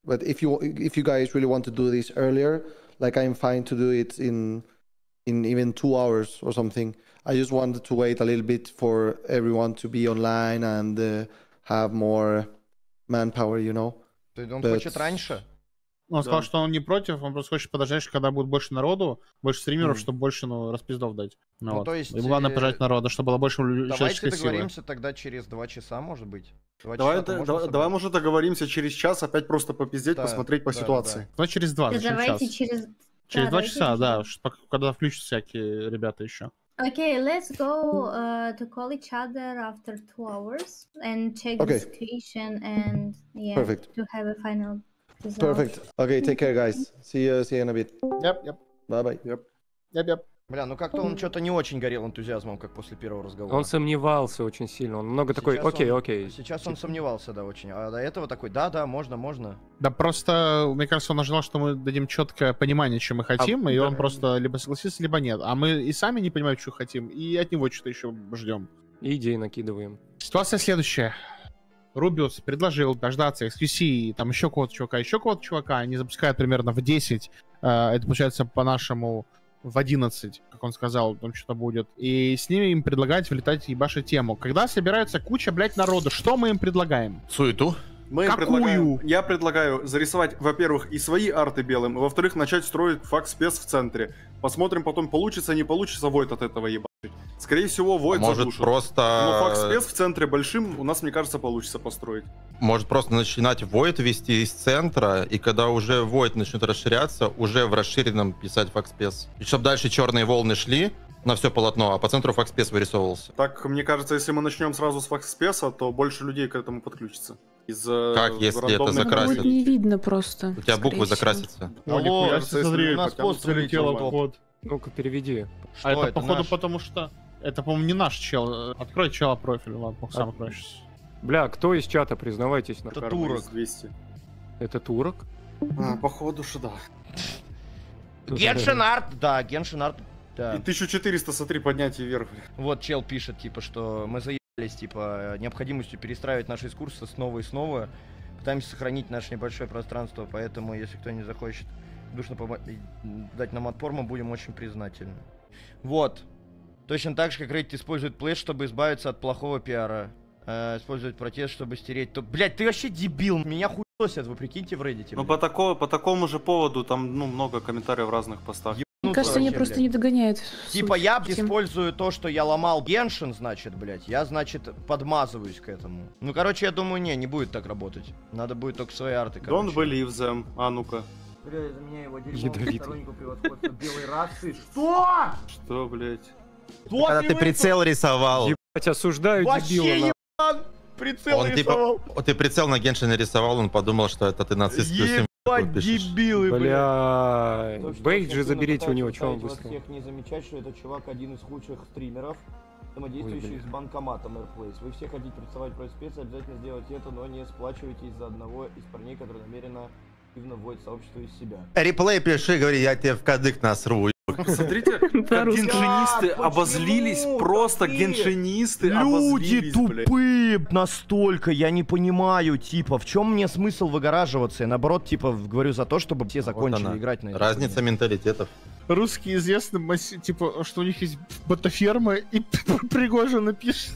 But if you guys really want to do this earlier, like I'm fine to do it in even 2 hours or something. I just wanted to wait a little bit for everyone to be online and have more manpower, you know. Он хочет раньше? Он сказал, что он не против, он просто хочет подождать, когда будет больше народу, больше стримеров, чтобы больше, распиздов дать. Ну, вот. То есть... Ему главное пожать народа, чтобы было больше человеческой силы. Давайте договоримся тогда через 2 часа, может быть. Давай, может, договоримся через час, опять просто попиздеть, посмотреть по ситуации. Ну, через 2, Давайте через 2 часа, да, когда включатся всякие ребята еще. Okay, let's go to call each other after 2 hours and check the situation and to have a final result. Perfect. Okay, take care, guys. See you in a bit. Yep. Bye. Yep. Бля, ну как-то он что-то не очень горел энтузиазмом, как после первого разговора. Он сомневался очень сильно, он много такой, окей. Сейчас он сомневался, да, очень. А до этого такой, да, можно. Да просто, мне кажется, он ожидал, что мы дадим четкое понимание, чем мы хотим, и он просто либо согласится, либо нет. А мы и сами не понимаем, что хотим, и от него что-то еще ждем. И идеи накидываем. Ситуация следующая. Рубиус предложил дождаться XQC, там еще кого-то чувака, они запускают примерно в 10, это получается по-нашему в 11, как он сказал, там что-то будет. И с ними им предлагают влетать и ебашить тему. Когда собирается куча, блядь, народа, что мы им предлагаем? Суету. Я предлагаю зарисовать, во-первых, и свои арты белым, и, во-вторых, начать строить факт-спец в центре. Посмотрим потом, получится, не получится Void от этого ебашить. Скорее всего, Void задушит. Просто... Но факт-спец в центре большим у нас, мне кажется, получится построить. Может просто начинать Void вести из центра, и когда уже Void начнет расширяться, уже в расширенном писать факт-спец. И чтобы дальше черные волны шли на все полотно, а по центру факт-спец вырисовывался. Так, мне кажется, если мы начнем сразу с факт-спеца, то больше людей к этому подключится. Как, если это закрасит? Не видно просто. У тебя буквы закрасятся. Алло, смотри, у нас пост залетел вход. Ну-ка, переведи. А это, походу, потому что... Это, по-моему, не наш чел. Открой чела профиль, ладно, сам откроешь. Бля, кто из чата, признавайтесь? Это турок. 200. Это турок? Походу, что да. Геншин Арт, да. И 1400, смотри, поднятие вверх. Вот чел пишет, типа, что мы заебались, типа, необходимостью перестраивать наши курсы снова и снова. Пытаемся сохранить наше небольшое пространство, поэтому, если кто не захочет душно дать нам отпор, мы будем очень признательны. Вот. Точно так же, как Reddit использует Flash, чтобы избавиться от плохого пиара. Использует протест, чтобы стереть... Блять, ты вообще дебил! Меня хуесят, вы прикиньте в Reddit. Ну, по такому же поводу, там, много комментариев в разных постах. Мне кажется, они просто не догоняют. Типа, я использую то, что я ломал Геншин, значит, блять, я, значит, подмазываюсь к этому. Ну, короче, я думаю, не будет так работать. Надо будет только свои арты, короче. Don't believe them. А ну-ка. Бля, из-за меня его дерьмо стороннику превосходства белой расы. Что? Что, блять? Когда ты прицел рисовал. Ебать, осуждаю дебила. Прицел рисовал. Ты прицел на Геншин нарисовал, он подумал, что это ты нацистскую символику пишешь. Дебилы, бля. Бейджи заберите у него, что он быстро. Всех не замечать, что этот чувак один из худших стримеров, взаимодействующий с банкоматом Airplace. Вы все хотите рисовать про специи, обязательно сделайте это, но не сплачивайтесь за одного из парней, который намеренно активно вводит сообщество из себя. Реплей пиши, говори, я тебе в кадык насру. Смотрите, как геншинисты обозлились, просто геншинисты люди тупые настолько, я не понимаю, типа, в чем мне смысл выгораживаться? Я наоборот, типа, говорю за то, чтобы все закончили играть на это. Разница менталитетов. Русские известны, типа, что у них есть ботаферма, и Пригожин напишет.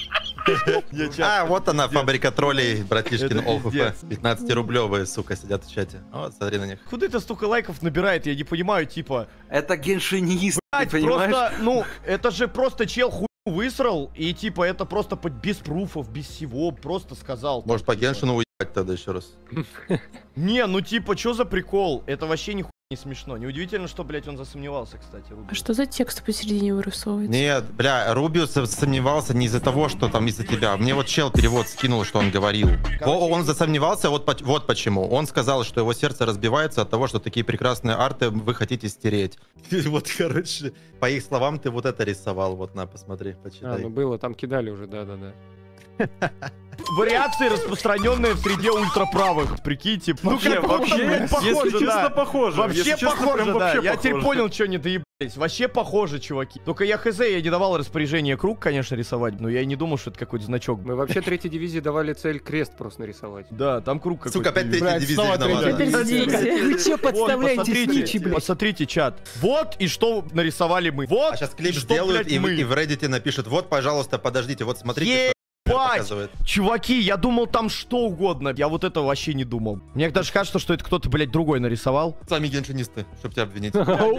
А, вот она, фабрика троллей, братишкин ОФП. 15-рублевые, сука, сидят в чате. Вот, смотри на них. Куда это столько лайков набирает, я не понимаю, типа... Это геншинист, ты понимаешь? Просто, ну, это же просто чел хуйню высрал, и типа это просто без пруфов, без всего, просто сказал. Может по Геншину уебать тогда еще раз? Не, ну типа, что за прикол? Это вообще нихуя не смешно. Неудивительно, что, блядь, он засомневался, кстати. А что за текст посередине вырисовывается? Нет, бля, Рубиус сомневался не из-за того, что там из-за тебя. Мне вот чел перевод скинул, что он говорил. Он засомневался, вот почему. Он сказал, что его сердце разбивается от того, что такие прекрасные арты вы хотите стереть. Вот, короче, по их словам, ты вот это рисовал. Вот, на, посмотри, почитай. Ну было, там кидали уже, да-да-да. Вариации, распространенные в среде ультраправых. Прикиньте. Ну, как вообще, если честно, похоже. Вообще похоже, да. Я теперь понял, что не доебались. Вообще похоже, чуваки. Только я хз, я не давал распоряжение круг, конечно, рисовать, но я и не думал, что это какой-то значок. Мы вообще третьей дивизии давали цель крест просто нарисовать. Да, там круг какой-то. Сука, опять третья дивизия. Вы что подставляете сничи, блядь? Посмотрите, чат. Вот и что нарисовали мы. Вот. А сейчас клип что, сделают блядь, и в Reddit напишут: вот, пожалуйста, подождите, вот смотрите, что показывает. Чуваки, я думал там что угодно. Я вот этого вообще не думал. Мне даже кажется, что это кто-то, блядь, другой нарисовал. Сами геншинисты, чтобы тебя обвинить.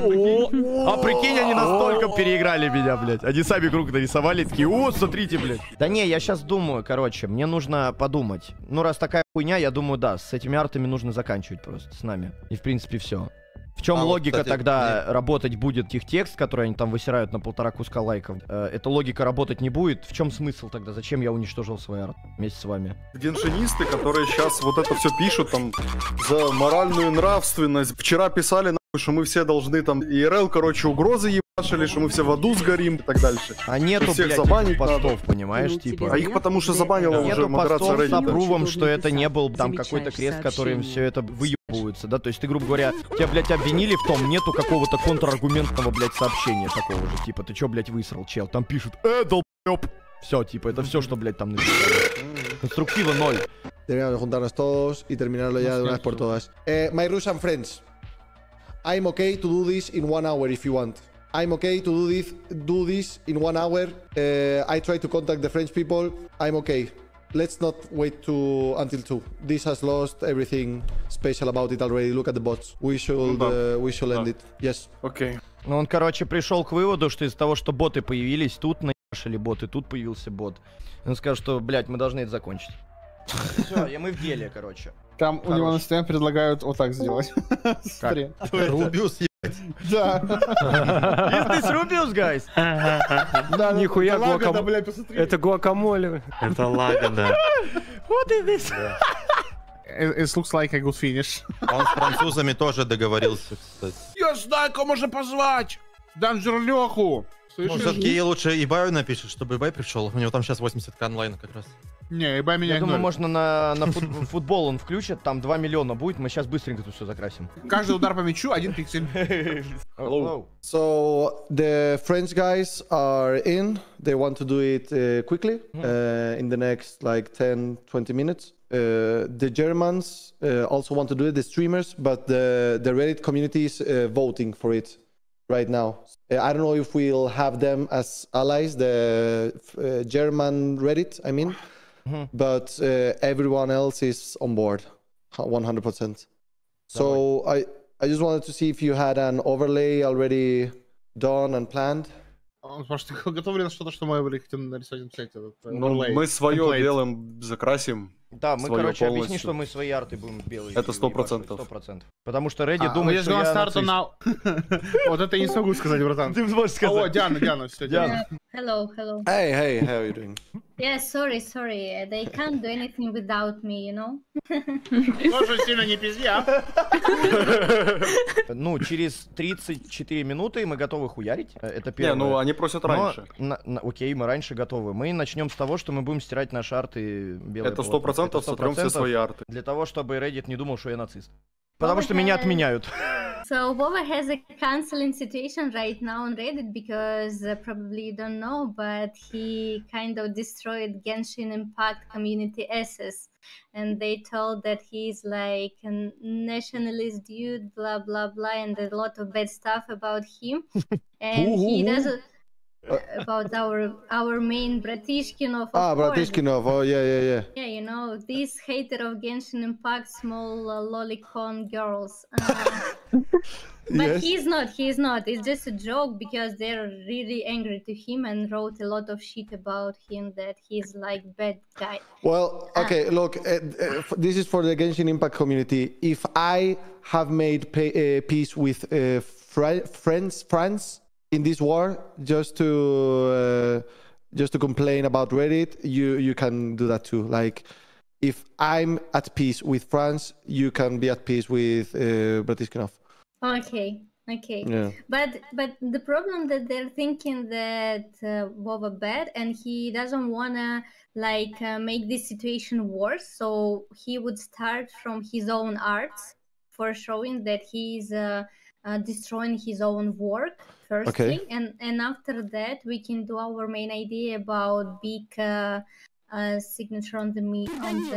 А прикинь, они настолько переиграли меня, блядь. Они сами круг нарисовали, такие: о, смотрите, блядь. Да не, я сейчас думаю, короче, мне нужно подумать. Ну, раз такая хуйня, я думаю, да, с этими артами нужно заканчивать просто, с нами. И, в принципе, все. В чем логика, вот, кстати, тогда работать будет их текст, который они там высирают на 1,5 куска лайков? Эта логика работать не будет. В чем смысл тогда? Зачем я уничтожил свой арт вместе с вами? Геншинисты, которые сейчас вот это все пишут там за моральную нравственность. Вчера писали, нахуй, что мы все должны там ИРЛ, короче, угрозы ебашили, что мы все в аду сгорим и так дальше. А нету, всех блядь, забанить постов, надо. понимаешь, типа. А их потому что забанила уже модерация Reddit. Нету постов с Reddit. апрувом, что это не был там какой-то крест, которым все это выебываются, да? То есть ты, грубо говоря, тебя, блядь, обвинили в том, нету какого-то контраргументного, блядь, сообщения такого же, типа, ты чё, блядь, высрал, чел? Там пишут: долбёб. Все, типа, это все, что, блядь, там написали. Конструктива 0. Terminamos de juntarnos todos y terminarlo ya de una vez por todas. My Russian friends, I'm okay to do this in 1 hour if you want. I'm okay to do this in 1 hour. I try to contact the French people. I'm okay. Let's not wait until 2. This has lost everything special about it already. Look at the bots. We should end it. Yes. Okay. Ну, он, короче, пришел к выводу, что из-за того, что боты появились, тут наебашили боты, тут появился бот. Он сказал, что, блядь, мы должны это закончить. Все, и мы в деле, короче. Там у него на стене предлагают вот так сделать. Рубиус, ебать. Да. Is this Rubius, guys? Да, нихуя гуакамоле. Это гуакамоле. Это лагода. What is this? It looks like a good finish. Он с французами тоже договорился, кстати. Я знаю, кого можно позвать. Данжер Леху. Может, Кей лучше Ибаю напишет, чтобы Ибай пришел. У него там сейчас 80к онлайн как раз. Не, Ибай меня Я думаю, игнорит. можно на футбол он включит, там 2 миллиона будет, мы сейчас быстренько тут все закрасим. Каждый удар по мячу 1 пиксель. Hello. So the French guys are in. They want to do it quickly in the next like 10-20 minutes. The Germans also want to do it, the streamers, but the Reddit community is voting for it right now. I don't know if we'll have them as allies, the German Reddit, I mean, but everyone else is on board, 100%. So I just wanted to see if you had an overlay already done and planned. Он спрашивает, готов ли на что-то, что мы хотим нарисовать, написать этот overlay? Мы свое делаем, закрасим. Да, мы, короче, объясним, что мы свои арты будем белые. Это 100%. 100%. Потому что Reddit думает, что я нацист. Вот это я не смогу сказать, братан. Ты можешь сказать. О, Диана, все, Диана. Hello. Hey, how are you doing? Yeah, sorry. They can't do anything without me, you know? Тоже сильно не пизди, а? Ну, через 34 минуты мы готовы хуярить. Это первое. Не, ну они просят раньше. Окей, мы раньше готовы. Мы начнем с того, что мы будем стирать наши арты белые. Это 100%, сотрем все свои арты. Для того, чтобы Reddit не думал, что я нацист. Потому что меня отменяют. So Vova has a canceling situation right now on Reddit because probably you don't know, but he kind of destroyed Genshin Impact community assets. And they told that he's like a nationalist dude, blah, blah, blah, and a lot of bad stuff about him. And he doesn't... about our main Bratishkinov. Bratishkinov. Oh, yeah. Yeah, you know, this hater of Genshin Impact, small lolicon girls. But Yes. he's not. It's just a joke because they're really angry to him and wrote a lot of shit about him that he's like bad guy. Well, okay, look, this is for the Genshin Impact community. If I have made peace with France in this war, just to complain about Reddit, you can do that too. Like, if I'm at peace with France, you can be at peace with Bratishkinov. Okay. Okay. Yeah. But the problem that they're thinking that Vova bad and he doesn't wanna like make this situation worse, so he would start from his own arts for showing that he's destroying his own work firstly, and after that we can do our main idea about big signature on the mid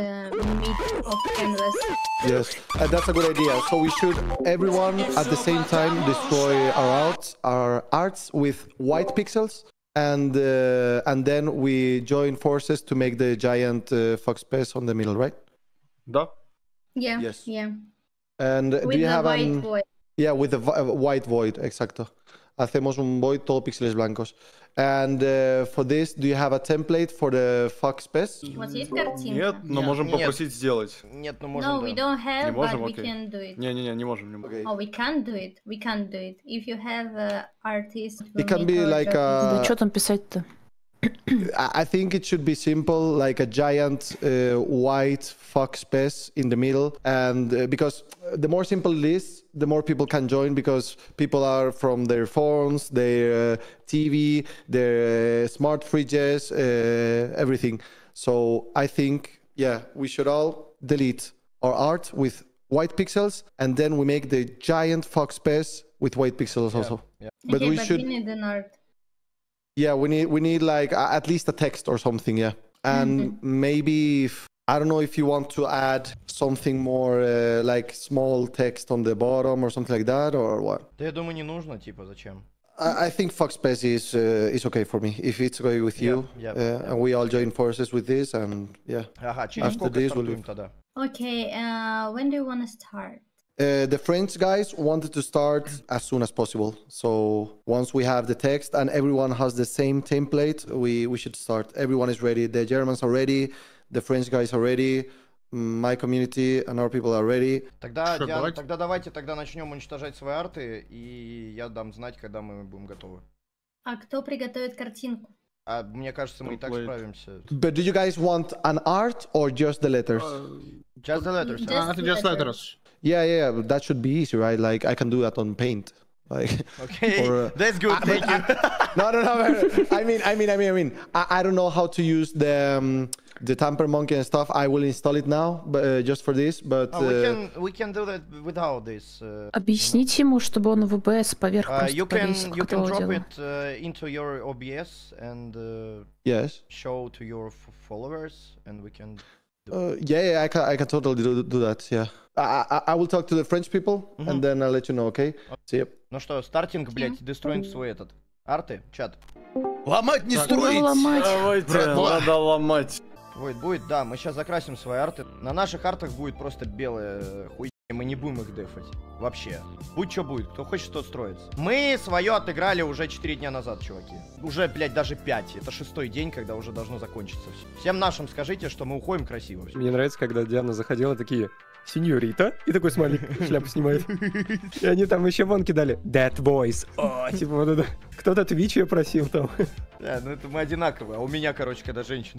of canvas. Yes, that's a good idea. So we should everyone at the same time destroy our arts with white pixels, and then we join forces to make the giant fox pest on the middle, right? Да. Yeah. Yes. Yeah. And With do you the have white void. Yeah, with the white void, exacto. Hacemos un void todo píxeles blancos. And for this, do you have a template for the fox pest? У вас есть картинка? Нет, но можем попросить сделать. Нет, но можем. No, we don't have, Не можем, but we окей. can do it. Не можем. Oh, we can't do it. We can't do it. If you have artist, It can be like Да a... что там писать-то? I think it should be simple, like a giant white fox pest in the middle. And because the more simple it is, the more people can join, because people are from their phones, their TV, their smart fridges, everything. So I think, yeah, we should all delete our art with white pixels, and then we make the giant fox pest with white pixels also. Yeah. But Okay, we but should... we need an art. Yeah, we need like at least a text or something, yeah. And maybe, I don't know if you want to add something more like small text on the bottom or something like that, or what? Да я думаю, не нужно, типа, зачем? I think Foxpest is okay for me, if it's okay with you. And we all join forces with this, and yeah. Ага, через After сколько this стартуем тогда? Okay, when do you want to start? The French guys wanted to start as soon as possible. So once we have the text and everyone has the same template, we should start. Everyone is ready. The Germans are ready. The French guys are ready. My community and our people are ready. Тогда, давайте начнем уничтожать свои арты, и я дам знать, когда мы будем готовы. А кто приготовит картинку? А мне кажется, мы и так справимся. But do you guys want an art or just the letters? Just the letters. Just letters. Yeah, that should be easy, right? Like I can do that on Paint. Like, okay, or, that's good. Thank you. No. I mean, I don't know how to use the Tamper Monkey and stuff. I will install it now, but just for this. But we can do that without this. Объясните ему, чтобы он в OBS поверх просто you повесил, can как drop его it into your OBS and yes, show to your followers, and we can. Yeah, I can totally do that. Yeah, I will talk to the French people and then I'll let you know. Okay. See you. Ну что, стартинг, блядь, дестроим свой этот. Арты, чат. Ломать не строить! Давайте, надо ломать. Будет, да, мы сейчас закрасим свои арты. На наших артах будет просто белая хуйня, мы не будем их дефать. Вообще. Будь что будет, кто хочет, тот строится. Мы свое отыграли уже 4 дня назад, чуваки. Уже, блядь, даже 5. Это 6-й день, когда уже должно закончиться все. Всем нашим скажите, что мы уходим красиво. Мне нравится, когда Диана заходила, такие: сеньорита, и такой смайлик, шляпу снимает. И они там еще вон кидали That voice. О, типа вот это. Кто-то Twitch ее просил там. Да, ну это мы одинаковые. А у меня, короче, когда женщина...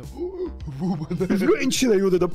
Женщина, и вот это...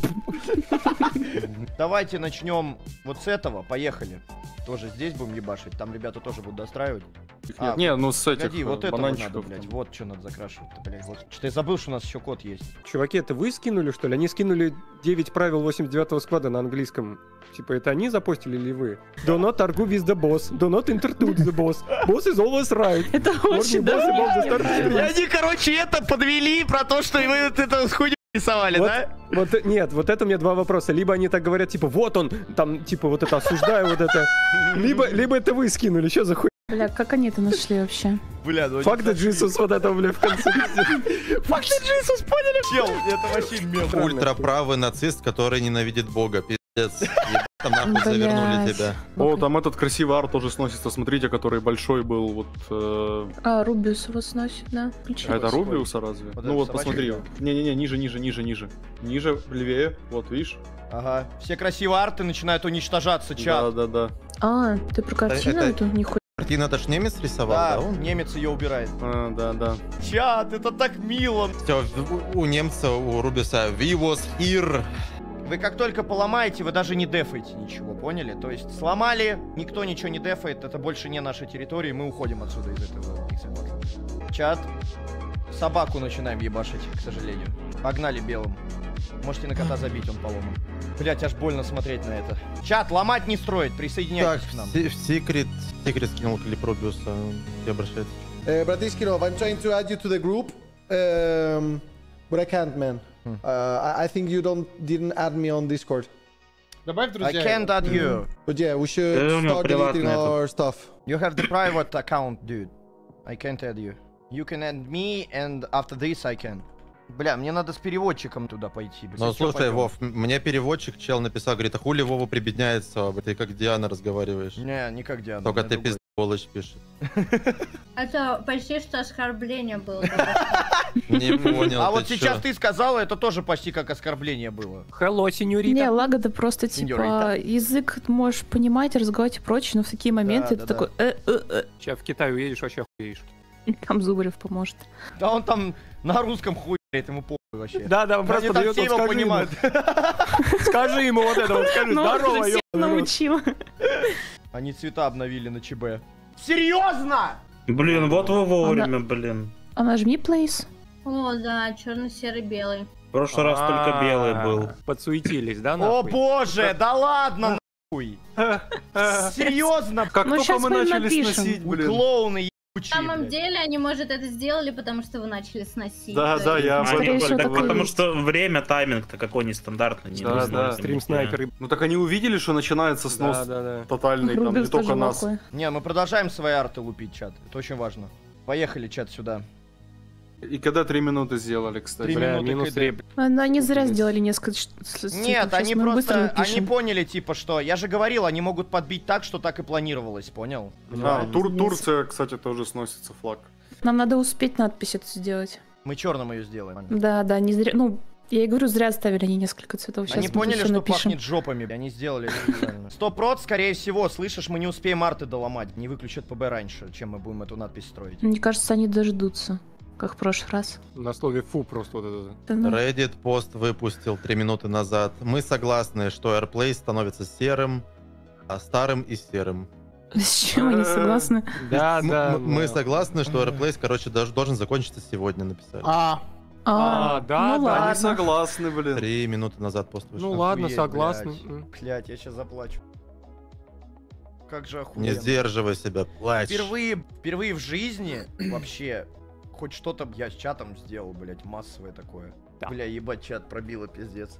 Давайте начнем вот с этого. Поехали. Тоже здесь будем ебашить. Там ребята тоже будут достраивать. Не, ну с этих погоди, вот это бананчиков. надо, блядь. Вот что надо закрашивать-то, блядь. Вот. Что я забыл, что у нас еще код есть. Чуваки, это вы скинули, что ли? Они скинули 9 правил 89-го сквада на английском. Типа, это они запостили или вы? Do not argue with the boss. Do not interrupt the boss. Boss is always right. Это очень И они, короче, это подвели про то, что вы вот эту хуйню рисовали, вот, да? Вот, нет, вот это у меня два вопроса. Либо они так говорят, типа, вот он, там, типа, вот это, осуждаю вот это. Либо это вы скинули, что за хуй? Бля, как они это нашли вообще? Бля, ну... Факт Джисус, вот это, бля, в конце. Факт Джисус, поняли? Чел, это вообще мем. Ультраправый нацист, который ненавидит Бога, пиздец. Там нахуй завернули тебя. О, там этот красивый арт тоже сносится, смотрите, который большой был, вот... А, Рубиус его сносит, да? А это Рубиуса разве? Ну вот, посмотри. Не-не-не, ниже. Ниже, левее, вот, видишь? Ага, все красивые арты начинают уничтожаться, чат. Да. А, ты про картину эту? Нихуя. Картина это ж немец рисовал, да? Да, немец ее убирает. Да. Чат, это так мило. Все, у немца, у Рубиуса, we was here. Вы как только поломаете, вы даже не дефаете ничего, поняли? То есть сломали, никто ничего не дефает, это больше не наша территория, мы уходим отсюда из этого пиксель-батла. Чат, собаку начинаем ебашить, к сожалению. Погнали белым. Можете на кота забить, он поломан. Блять, аж больно смотреть на это. Чат, ломать не строить, присоединяйтесь к нам. В секрет скинул клип Рубиуса, не обращайтесь. Bratiskirov, I'm trying to add you to the group, but I can't, man. I think you didn't add me on Discord. Добавь друзья. I can't add you. But yeah, we should start deleting our stuff. You have the private account, dude. I can't add you. You can add me, and after this I can. Бля, мне надо с переводчиком туда пойти. Ну слушай, Вов, мне переводчик чел написал, говорит, а хули Вова прибедняется, ты как Диана разговариваешь. Не, не как Диана. Только ты пиздолыч пишет. Это почти что оскорбление было. Не понял. А вот сейчас ты сказала, это тоже почти как оскорбление было. Hello, сеньорита. Не, лагода просто типа язык можешь понимать, разговаривать и прочее, но в такие моменты это такой. Сейчас в Китай уедешь, вообще охуеешь. Там Зубарев поможет. Да он там на русском хуярит, ему похуй вообще. Да, он просто дает, все его понимают. Скажи ему вот это вот, скажи, здорово, я научила. Они цвета обновили на ЧБ. Серьезно? Блин, вот вы вовремя, блин. А нажми плейс. О, да, черно-серый, белый. В прошлый раз только белый был. Подсуетились, да, О боже, да ладно, нахуй. Серьезно? Как только мы начали сносить, блин. Клоуны. На самом деле они, может, это сделали, потому что вы начали сносить. Да, я потому что время, тайминг-то какой нестандартный. Да, стрим-снайперы. Ну так они увидели, что начинается снос тотальный, там не только нас. Не, мы продолжаем свои арты лупить, чат. Это очень важно. Поехали, чат, сюда. И когда 3 минуты сделали, кстати. 3 минуты КД. Они зря сделали несколько... Нет, они просто, они поняли, типа, что... Я же говорил, они могут подбить так, что так и планировалось, понял? Турция, кстати, тоже сносится флаг. Нам надо успеть надпись эту сделать. Мы черным ее сделаем. Да, не зря... Ну, я и говорю, зря оставили они несколько цветов. Сейчас они поняли, что напишем. пахнет жопами. Они сделали это. 100%, скорее всего, слышишь, мы не успеем арты доломать. Не выключат ПБ раньше, чем мы будем эту надпись строить. Мне кажется, они дождутся. Как в прошлый раз. На слове фу просто вот это. Reddit пост выпустил 3 минуты назад. Мы согласны, что AirPlay становится серым, а старым и серым. С чем они согласны? Да. Мы согласны, что AirPlay, короче, должен закончиться сегодня, написали. Да, они согласны, блин. 3 минуты назад пост вышел. Ну ладно, согласны. Блять, я сейчас заплачу. Как же охуенно. Не сдерживай себя, плачь. Впервые в жизни вообще... Хоть что-то я с чатом сделал, блять, массовое такое. Да. Бля, ебать, чат пробило, пиздец.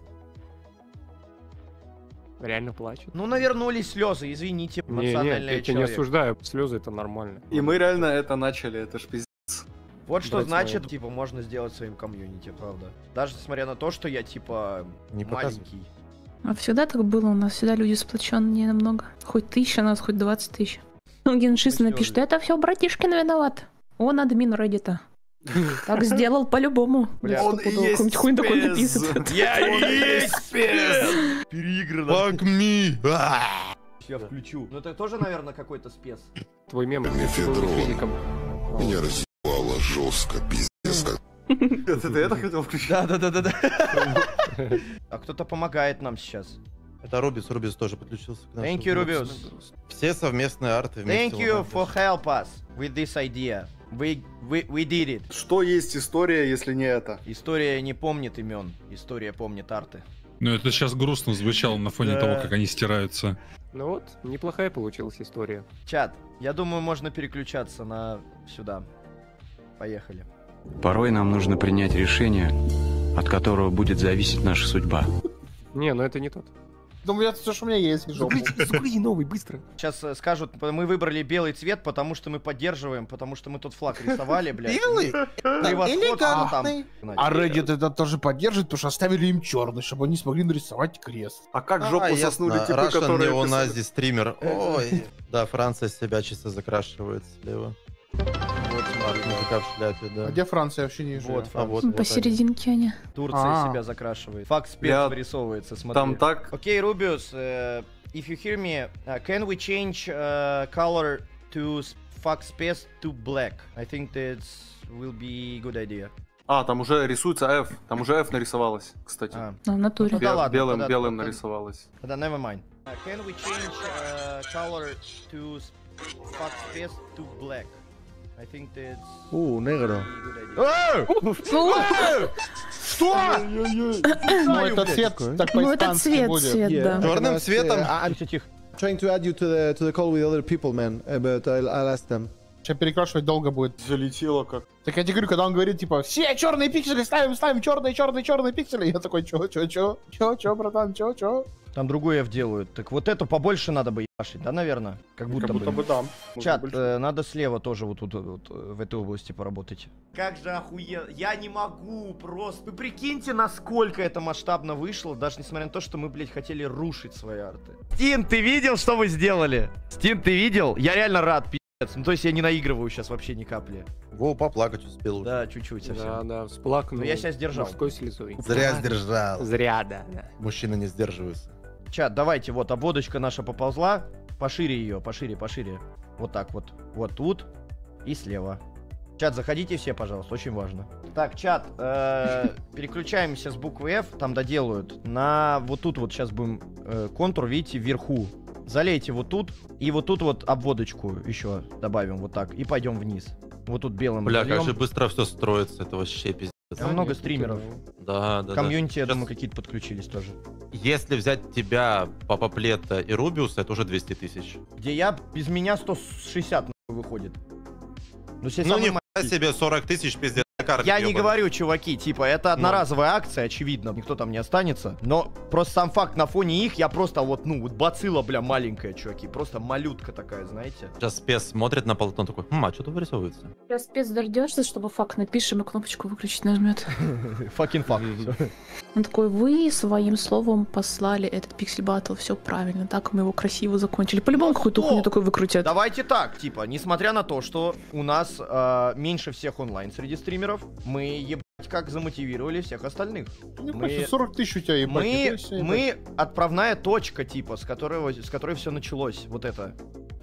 Реально плачут? Ну, навернулись слезы, извините, эмоциональный я тебя не осуждаю, слезы это нормально. И мы реально это начали, это ж пиздец. Вот что значит, типа, можно сделать своим комьюнити, правда. Даже несмотря на то, что я, типа, не маленький. А всегда так было, у нас всегда люди сплоченные намного. Хоть 1000 нас, хоть 20 000. Ну, Геншис напишет, это все братишкин виноват. Он админ Reddit. Так сделал по-любому. Он есть хуйнь такой написано. Я есть спец! Переиграно. Fuck me! Я включу. Ну это тоже, наверное, какой-то спец. Твой мем с физиком. Меня разъебало жестко, пиздец. Ты это хотел включить? Да. А кто-то помогает нам сейчас. Это Рубиус тоже подключился к нам. Thank you, Rubius. Все совместные арты вместе. Thank you for help us with this idea. We did it. Что есть история, если не это? История не помнит имен, история помнит арты. Ну это сейчас грустно звучало на фоне того, как они стираются. Ну вот, неплохая получилась история. Чат, я думаю, можно переключаться на сюда. Поехали. Порой нам нужно принять решение, от которого будет зависеть наша судьба. Не, ну это не тот. Думаю, это все, что у меня есть. Загрузи новый, быстро. Сейчас скажут, мы выбрали белый цвет, потому что мы поддерживаем, потому что мы тот флаг рисовали, блядь. Белый? Элегантный. А Reddit это тоже поддерживает, потому что оставили им черный, чтобы они смогли нарисовать крест. А как жопу соснули типы, которые... неонази стример. Ой. Да, Франция себя чисто закрашивает слева. Вот, смотри, мужика в шляпе, да. А где Франция, вообще не вижу? Вот, посерединке они. Турция себя закрашивает. Факт спец вырисовывается, смотри. Там так. Окей, Rubius, if you hear me, can we change color to fuck space to black? I think that will be good idea. А, там уже рисуется F. Там уже F нарисовалось, кстати. В натуре. Да ладно, Белым нарисовалось. Да, never mind. Can we change color to spot space to black? I think that's... negro. Что? Ну, это цвет, так Ну, это по-испански будет. цвет, да. Черным цветом. I'm trying to add you to the call with other people, man, but I'll ask them. Сейчас перекрашивать долго будет. Залетело как. Так я тебе говорю, когда он говорит, типа, все черные пиксели ставим черные черные, я такой, чё, братан, чё? Там другой F делают. Так вот эту побольше надо бы ебашить, да, наверное? Как будто бы да. Чат, надо слева тоже вот тут вот, в этой области поработать. Как же охуенно. Я не могу просто. Вы прикиньте, насколько это масштабно вышло, даже несмотря на то, что мы, блядь, хотели рушить свои арты. Стин, ты видел, что вы сделали? Стин, ты видел? Я реально рад, пи***ц. Ну, то есть я не наигрываю сейчас вообще ни капли. Во, поплакать успел. Да, чуть-чуть совсем. Да, всплакнул. Но я себя сдержал. Мужской слезой. Зря сдержал. Зря, да. Мужчины не сдерживаются. Чат, давайте, вот, обводочка наша поползла. Пошире ее, пошире. Вот так вот. Вот тут и слева. Чат, заходите все, пожалуйста, очень важно. Так, чат, переключаемся с буквы F, там доделают. На вот тут вот сейчас будем контур, видите, вверху. Залейте вот тут, и вот тут вот обводочку еще добавим, вот так, и пойдем вниз. Вот тут белым. Бля, как же быстро все строится, это вообще пиздец. Там много стримеров. Да. Комьюнити, я думаю, какие-то подключились тоже. Если взять тебя, Папа Плета и Рубиуса, это уже 200 тысяч. Где я, без меня 160 выходит. Ну, нихуя себе, 40 тысяч, пиздец. Я не говорю, чуваки, типа, это одноразовая акция, очевидно, никто там не останется. Но просто сам факт, на фоне их, я просто вот, ну, вот бацилла, бля, маленькая, чуваки. Просто малютка такая, знаете. Сейчас спец смотрит на полотно, такой, а что-то вырисовывается. Сейчас спец дождешься, чтобы факт напишем и кнопочку выключить нажмет. Факин факт. Он такой, вы своим словом послали этот пиксель баттл, все правильно, так мы его красиво закончили. По-любому какую-то хуйню такой выкрутят. Давайте так, типа, несмотря на то, что у нас меньше всех онлайн среди стримеров, мы, ебать, как замотивировали всех остальных. Мы 40 тысяч у тебя, ебать. Мы отправная точка, типа, с которой все началось, вот это.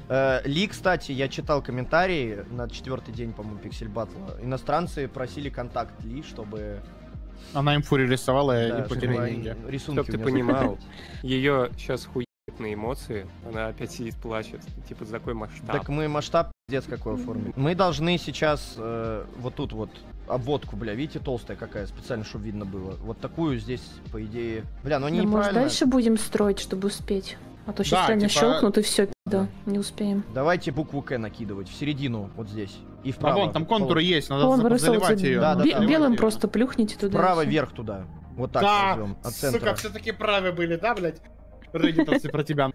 Ли, кстати, я читал комментарии на 4-й день, по-моему, пиксель батла. Иностранцы просили контакт Ли, чтобы... Она им фури рисовала, да, и потеряли деньги. Чтоб ты понимал, ее сейчас хуетные эмоции, она опять сидит, плачет. Типа, за какой масштаб? Так мы масштаб пиздец какой оформим. Мы должны сейчас вот тут вот обводку, бля, видите, толстая какая, специально, чтобы видно было. Вот такую здесь, по идее... Бля, ну они неправильно... Может, дальше будем строить, чтобы успеть? А то сейчас реально типа... щелкнут и все, да, не успеем. Давайте букву К накидывать в середину, вот здесь. И вправо. Вон, там контуры есть, надо заливать ее. Да, белым просто плюхните туда. Вправо вверх туда. Вот так возьмем, от центра. Сука, все-таки правы были, да, блядь? Реддитовцы про тебя.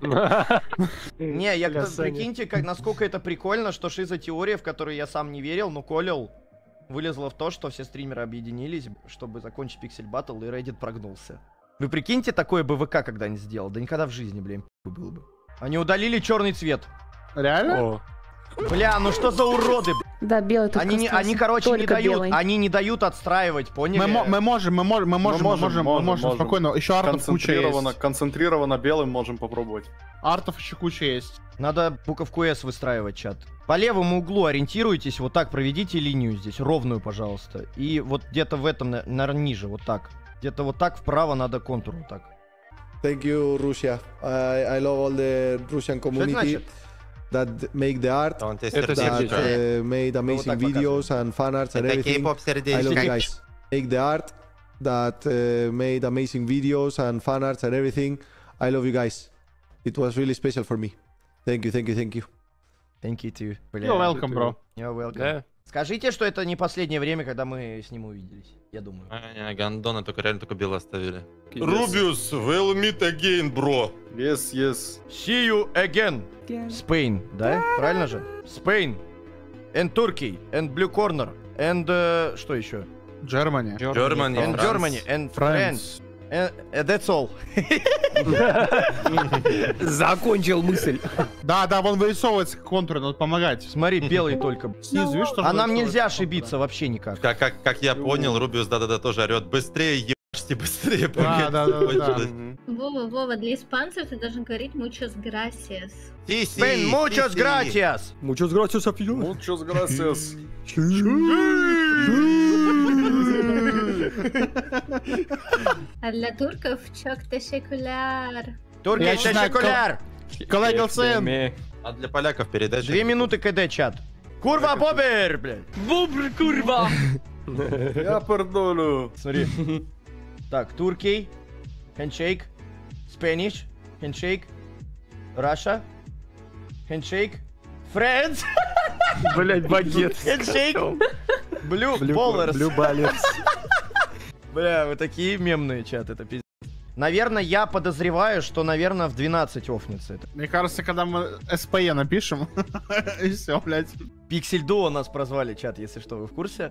Не, прикиньте, насколько это прикольно, что шиза-теория, в которую я сам не верил, но колел, вылезла в то, что все стримеры объединились, чтобы закончить пиксель баттл, и Reddit прогнулся. Вы прикиньте, такое бы ВК когда-нибудь сделал? Да никогда в жизни, блин, было бы. Они удалили черный цвет. Реально? Бля, ну что за уроды? Да, белый только они, короче, не дают, белый. Они не дают отстраивать, поняли? Мы можем спокойно. Еще артов куча есть. Концентрированно белым можем попробовать. Артов еще куча есть. Надо буковку S выстраивать, чат. По левому углу ориентируйтесь, вот так проведите линию здесь, ровную, пожалуйста. И вот где-то в этом, наверное, ниже, вот так. Где-то вот так вправо надо контур, вот так. Thank you, Russia. I love all the Russian community that make the art, that made amazing videos and fan arts and everything. I love you guys. Make the art that made amazing videos and fan arts and everything. I love you guys. It was really special for me. Thank you, thank you, thank you. Thank you too. You're welcome, bro. You're welcome. Yeah. Скажите, что это не последнее время, когда мы с ним увиделись, я думаю. Не, Гандона реально только бело оставили. Rubius, we'll meet again, bro. Yes, yes. See you again. Spain, да? Правильно же? Spain. And Turkey. And Blue Corner. And что еще? Germany. And Germany. And France. That's all. Закончил мысль. Да, вон вырисовывается контур, надо помогать. Смотри, белый только. Снизу, видишь, что? А нам нельзя ошибиться вообще никак. Как я понял, Рубиус, да, тоже орет. Быстрее, ебашьте, быстрее. Да. Вова, для испанцев ты должен говорить muchas gracias. Spain, muchas gracias. Muchas gracias, Muchas gracias. А для турков чок тешекуляр. Турки, тешекуляр. Коллега сын. А для поляков передача. 2 минуты КД, чат. Курва, бобер, блядь. Бобр, курва. Я пардону. Смотри. Так, Туркей. Handshake. Spanish. Handshake. Russia. Handshake. France. Блять, багет. Handshake. Blue Ballers. Blue Ballers. Бля, вы такие мемные, чат, это пиздец. Наверное, я подозреваю, что, наверное, в 12 офнется это. Мне кажется, когда мы СПЕ напишем, и все, блядь. Пиксель Дуо нас прозвали, чат, если что, вы в курсе?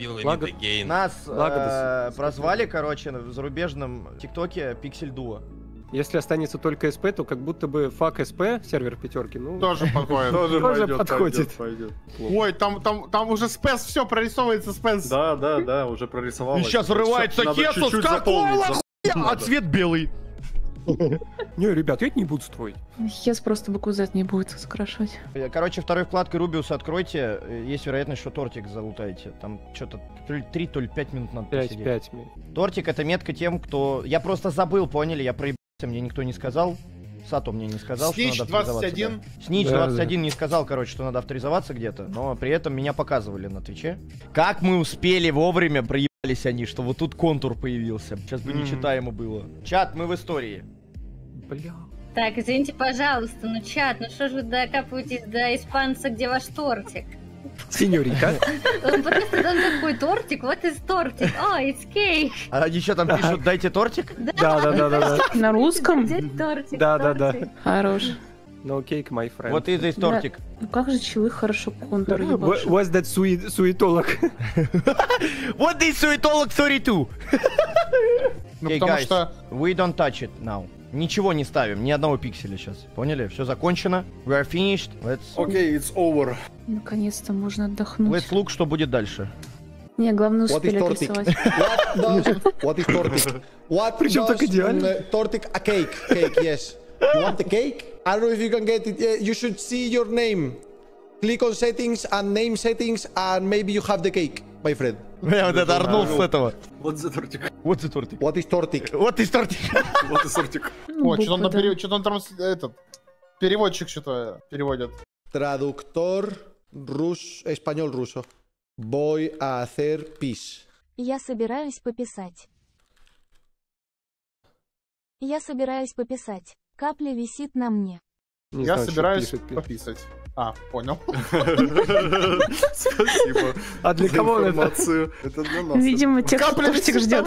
Нас прозвали, короче, в зарубежном ТикТоке Пиксель Дуо. Если останется только СП, то как будто бы фак СП, сервер пятерки, ну... Тоже подходит. Тоже подходит. Ой, там уже спец, все, прорисовывается спец. Да, уже прорисовалось. И сейчас вырывается Хесус, какого хуя? А цвет белый. Не, ребят, я это не буду строить. Хес просто букву Z не будет скрашивать. Короче, второй вкладкой Рубиуса откройте. Есть вероятность, что тортик залутаете. Там что-то то ли 3, то ли 5 минут надо посидеть. 5 минут. Тортик — это метка тем, кто... Я просто забыл, поняли? Я проебался, мне никто не сказал. Сато мне не сказал, Снич что надо авторизоваться. 21. Да. Снич 21 не сказал, короче, что надо авторизоваться где-то. Но при этом меня показывали на Твиче. Как мы успели вовремя, проебались они, что вот тут контур появился. Сейчас бы нечитаемо было. Чат, мы в истории. Бля. Так, извините, пожалуйста, ну чат, ну что же вы докапываетесь до испанца, где ваш тортик? Сеньорика. Он просто там такой тортик, вот из тортик. О, it's cake. А они что там пишут, дайте тортик? Да. На русском? Тортик. Да. Хорош. No cake, my friend. Вот и здесь тортик. Ну как же челы хорошо контур ебашит. What's that суетолог? What is суетолог 32? Ну, Okay, потому guys, что... we don't touch it now. Ничего не ставим, ни одного пикселя сейчас. Поняли? Все закончено. We are finished. Окей, it's over. Наконец-то можно отдохнуть. Let's look, что будет дальше. Не, главное успели отрисовать. What is tortic? What Причем так идеально. Tortic a cake. Cake, yes. You want the cake? I don't know if you can get it. You should see your name. Click on settings and name settings and maybe you have the cake, my friend. Бля, вот это Арнул с этого. Вот за тортик. Вот за тортик. What is tortic? Вот из тортик. Вот и тортик. О, что-то он там, этот, переводчик что-то переводит. Traductor español-ruso. Voy a hacer pis. Я собираюсь пописать. Я собираюсь пописать. Капля висит на мне. Я собираюсь пописать. А, понял. Спасибо. А для кого это? Это для нас. Видимо, тех, кто тортик ждет.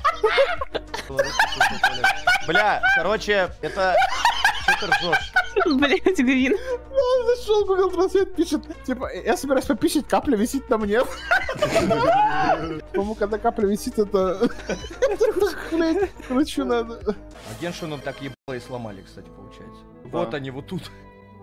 Бля, короче, это... Что ты ржешь? Блять, Гвин. Он зашел, Google Translate пишет, типа, я собираюсь пописать, капля висит на мне. По-моему, когда капля висит, это... Короче, надо... А Геншину так ебало и сломали, кстати, получается. Вот они, вот тут.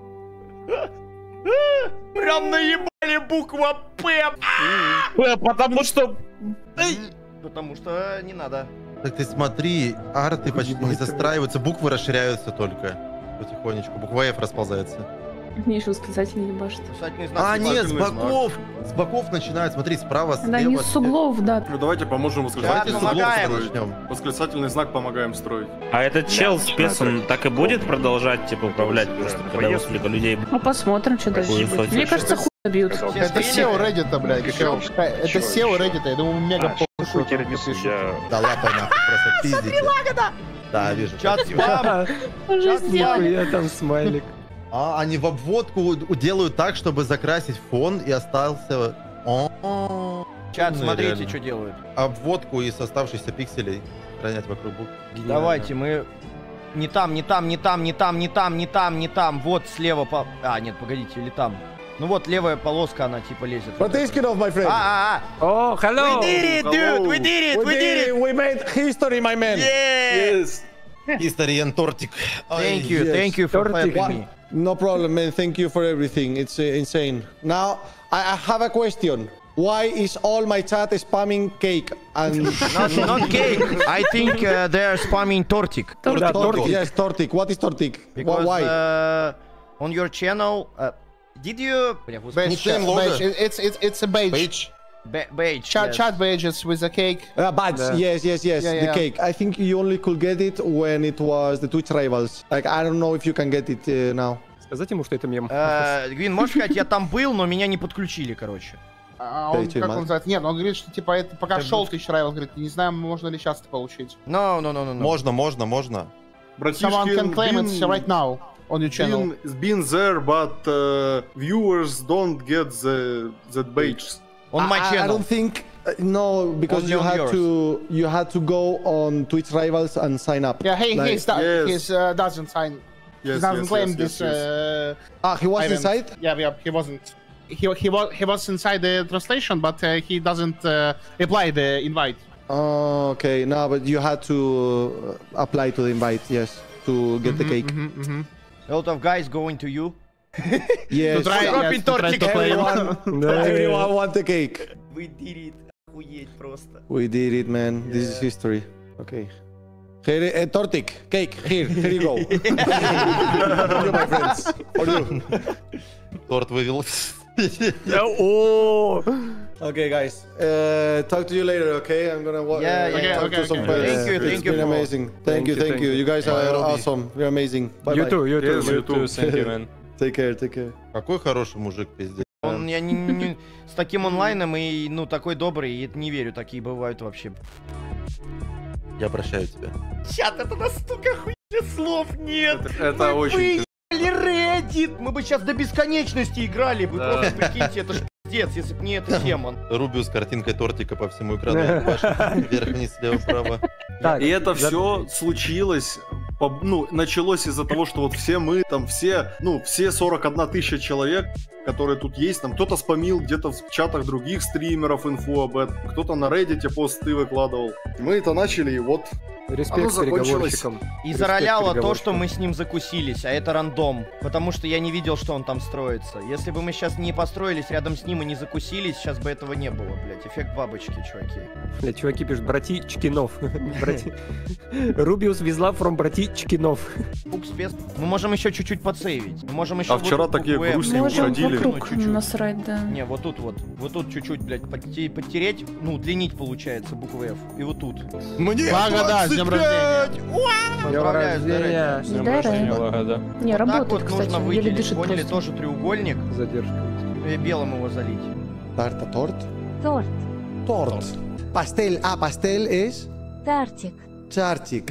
Прям наебали буква П. Потому что... Потому что не надо. Так ты смотри, арты почти не застраиваются, буквы расширяются только. Потихонечку, буква F расползается. Мне еще восклицательный ебашит. А, нет, с боков! С боков начинают, смотри, справа, слева. Да, не с углов, да. Ну давайте поможем восклицательный знак строить. Восклицательный знак помогаем строить. А этот чел спец, он так и будет продолжать, типа, управлять просто, когда несколько людей... Ну посмотрим, что дальше будет. Мне кажется, хуй забьют. Это SEO Reddit, блядь. Это SEO Reddit, я думаю, мега похуй. Да лапай нахуй, просто пиздите. Да, вижу. Чат спам! Я там смайлик. А, они в обводку делают так, чтобы закрасить фон и остался... Чат, смотрите, что делают. Обводку из оставшихся пикселей хранять вокруг букв. Давайте, мы... Не там. Вот слева по... А, нет, погодите, или там. Ну вот, левая полоска, она типа лезет. Потыскинов, my friend. Oh, hello. We did it, dude. We did it. We made history, my man. Yes. History and Tortic. Thank you for helping me. No problem, man. Thank you for everything. It's insane. Now, I have a question. Why is all my chat spamming cake and not cake? I think they are spamming Tortic. Tortic. Yes, Tortic. What is Tortic? Because, why? On your channel, did you? It's a beige. Beige. Chat badges with a cake. But yes, the cake. I think you only could get it when it was the Twitch rivals. Like, I don't know if you can get it now. Сказать ему, что это мем. Гвин, можешь сказать, я там был, но меня не подключили, короче. Он, как он называется? Нет, он говорит, что типа это пока шел Twitch Rivals, говорит, не знаю, можно ли сейчас это получить. No. Можно. Someone can claim it right now on your channel. It's been there, but viewers don't get the badges. On my channel. I don't think no, because you had to go on Twitch Rivals and sign up. Yeah, he doesn't sign. He doesn't claim this. He was inside? Yeah, he wasn't. He was inside the translation, but he doesn't apply the invite. Oh, okay. No, but you had to apply to the invite, yes, to get the cake. A lot of guys going to you. Yes. Everyone want the cake. We did it. Охуеть просто. We did it, man. Yeah. This is history. Okay. Here, Tortik, cake. Here you go. For you, my friends. For you. Торт вывел. Okay, guys. Talk to you later, okay? I'm gonna talk to some friends. Thank you. It's been amazing. Thank you. You guys are awesome. You're amazing. Bye. You too. Thank you, man. Take care. Какой хороший мужик, пиздец. Я не с таким онлайном и, такой добрый, и не верю, такие бывают вообще. Я прощаю тебя. Чат, это настолько охуенно, слов нет. Это очень... Reddit! Мы бы сейчас до бесконечности играли. Вы просто прикиньте, это ж пиздец, если бы не эта тема. Рубиус с картинкой тортика по всему экрану. Вверх, вниз, слева, вправо. И это все случилось, началось из-за того, что вот все мы, там все 41 тысяча человек, которые тут есть, там кто-то спамил где-то в чатах других стримеров инфу об этом, кто-то на Reddit посты выкладывал. Мы это начали, и вот респект переговорщикам. И зароляло то, что мы с ним закусились, а это рандом, потому что я не видел, что он там строится. Если бы мы сейчас не построились рядом с ним и не закусились, сейчас бы этого не было, блядь. Эффект бабочки, чуваки. Блядь, чуваки пишут, братичкинов. Rubbius with love from братичкинов. Мы можем еще чуть-чуть подсейвить. Мы можем еще вчера такие грустные уходили. Вокруг насрать, да. Не, вот тут чуть-чуть, блядь, подтереть, удлинить получается букву F. И вот тут. Мне с днем рождения! Поздравляю, Здорово. Не, работает, кстати, нужно выделить, дышит поняли, просто. тоже треугольник. Задержка. И белым его залить. Торт? Торт. Пастель. Пастель es... Тартик. Чартик.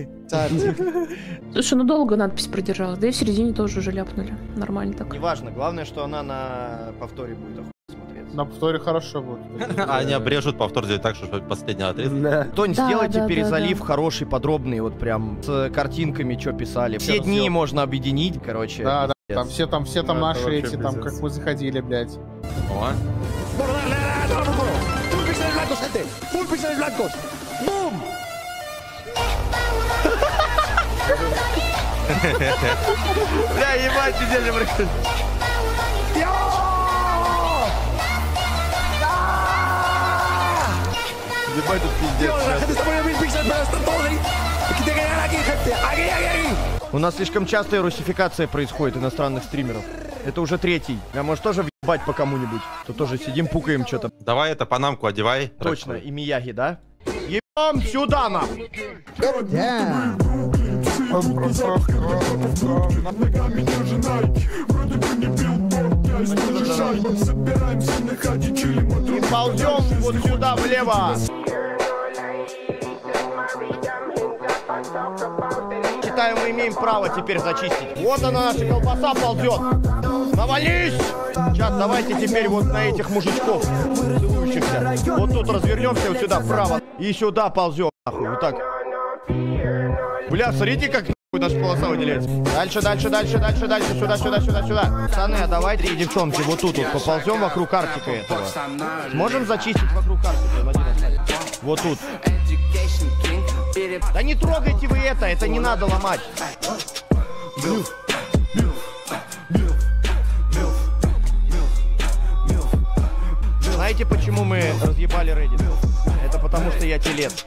Слушай, долго надпись продержалась, да и в середине тоже уже ляпнули. Нормально так. Неважно, главное, что она на повторе будет охуенно смотреться. На повторе хорошо будет. Они обрежут повтор, сделать так, что последний отрезок. Кто-нибудь сделайте перезалив хороший, подробный, вот прям с картинками, что писали. Все дни можно объединить, короче. Да, там все наши эти, там, как мы заходили, блядь. Full pixeles blancos. Boom. Бля, ебать, пиздец, я прикольно. Ебать, тут пиздец. La gente está poniendo 1000 píxeles, pero está todo ahí. Aquí te quedan aquí, gente. Aquí. У нас слишком частая русификация происходит иностранных стримеров. Это уже третий. Я, может, тоже въебать по кому-нибудь. То тоже сидим, пукаем что-то. Давай это панамку одевай. Точно, и Мияги, да? Ебам сюда, нахуй! И ползем вот сюда, влево! Считаю, мы имеем право теперь зачистить. Вот она, наша колбаса ползет. Навались! Чат, давайте теперь вот на этих мужичков целующихся. Вот тут развернемся вот сюда вправо. И сюда ползем, нахуй, вот так. Бля, смотрите, как нахуй наша полоса выделяется. Дальше, сюда. Пацаны, а давайте, девчонки, вот тут вот поползем вокруг Артика этого. Сможем зачистить вокруг Артика? Вот тут. Да не трогайте вы это не надо ломать. Знаете, почему мы разъебали Reddit? Это потому, что я телец.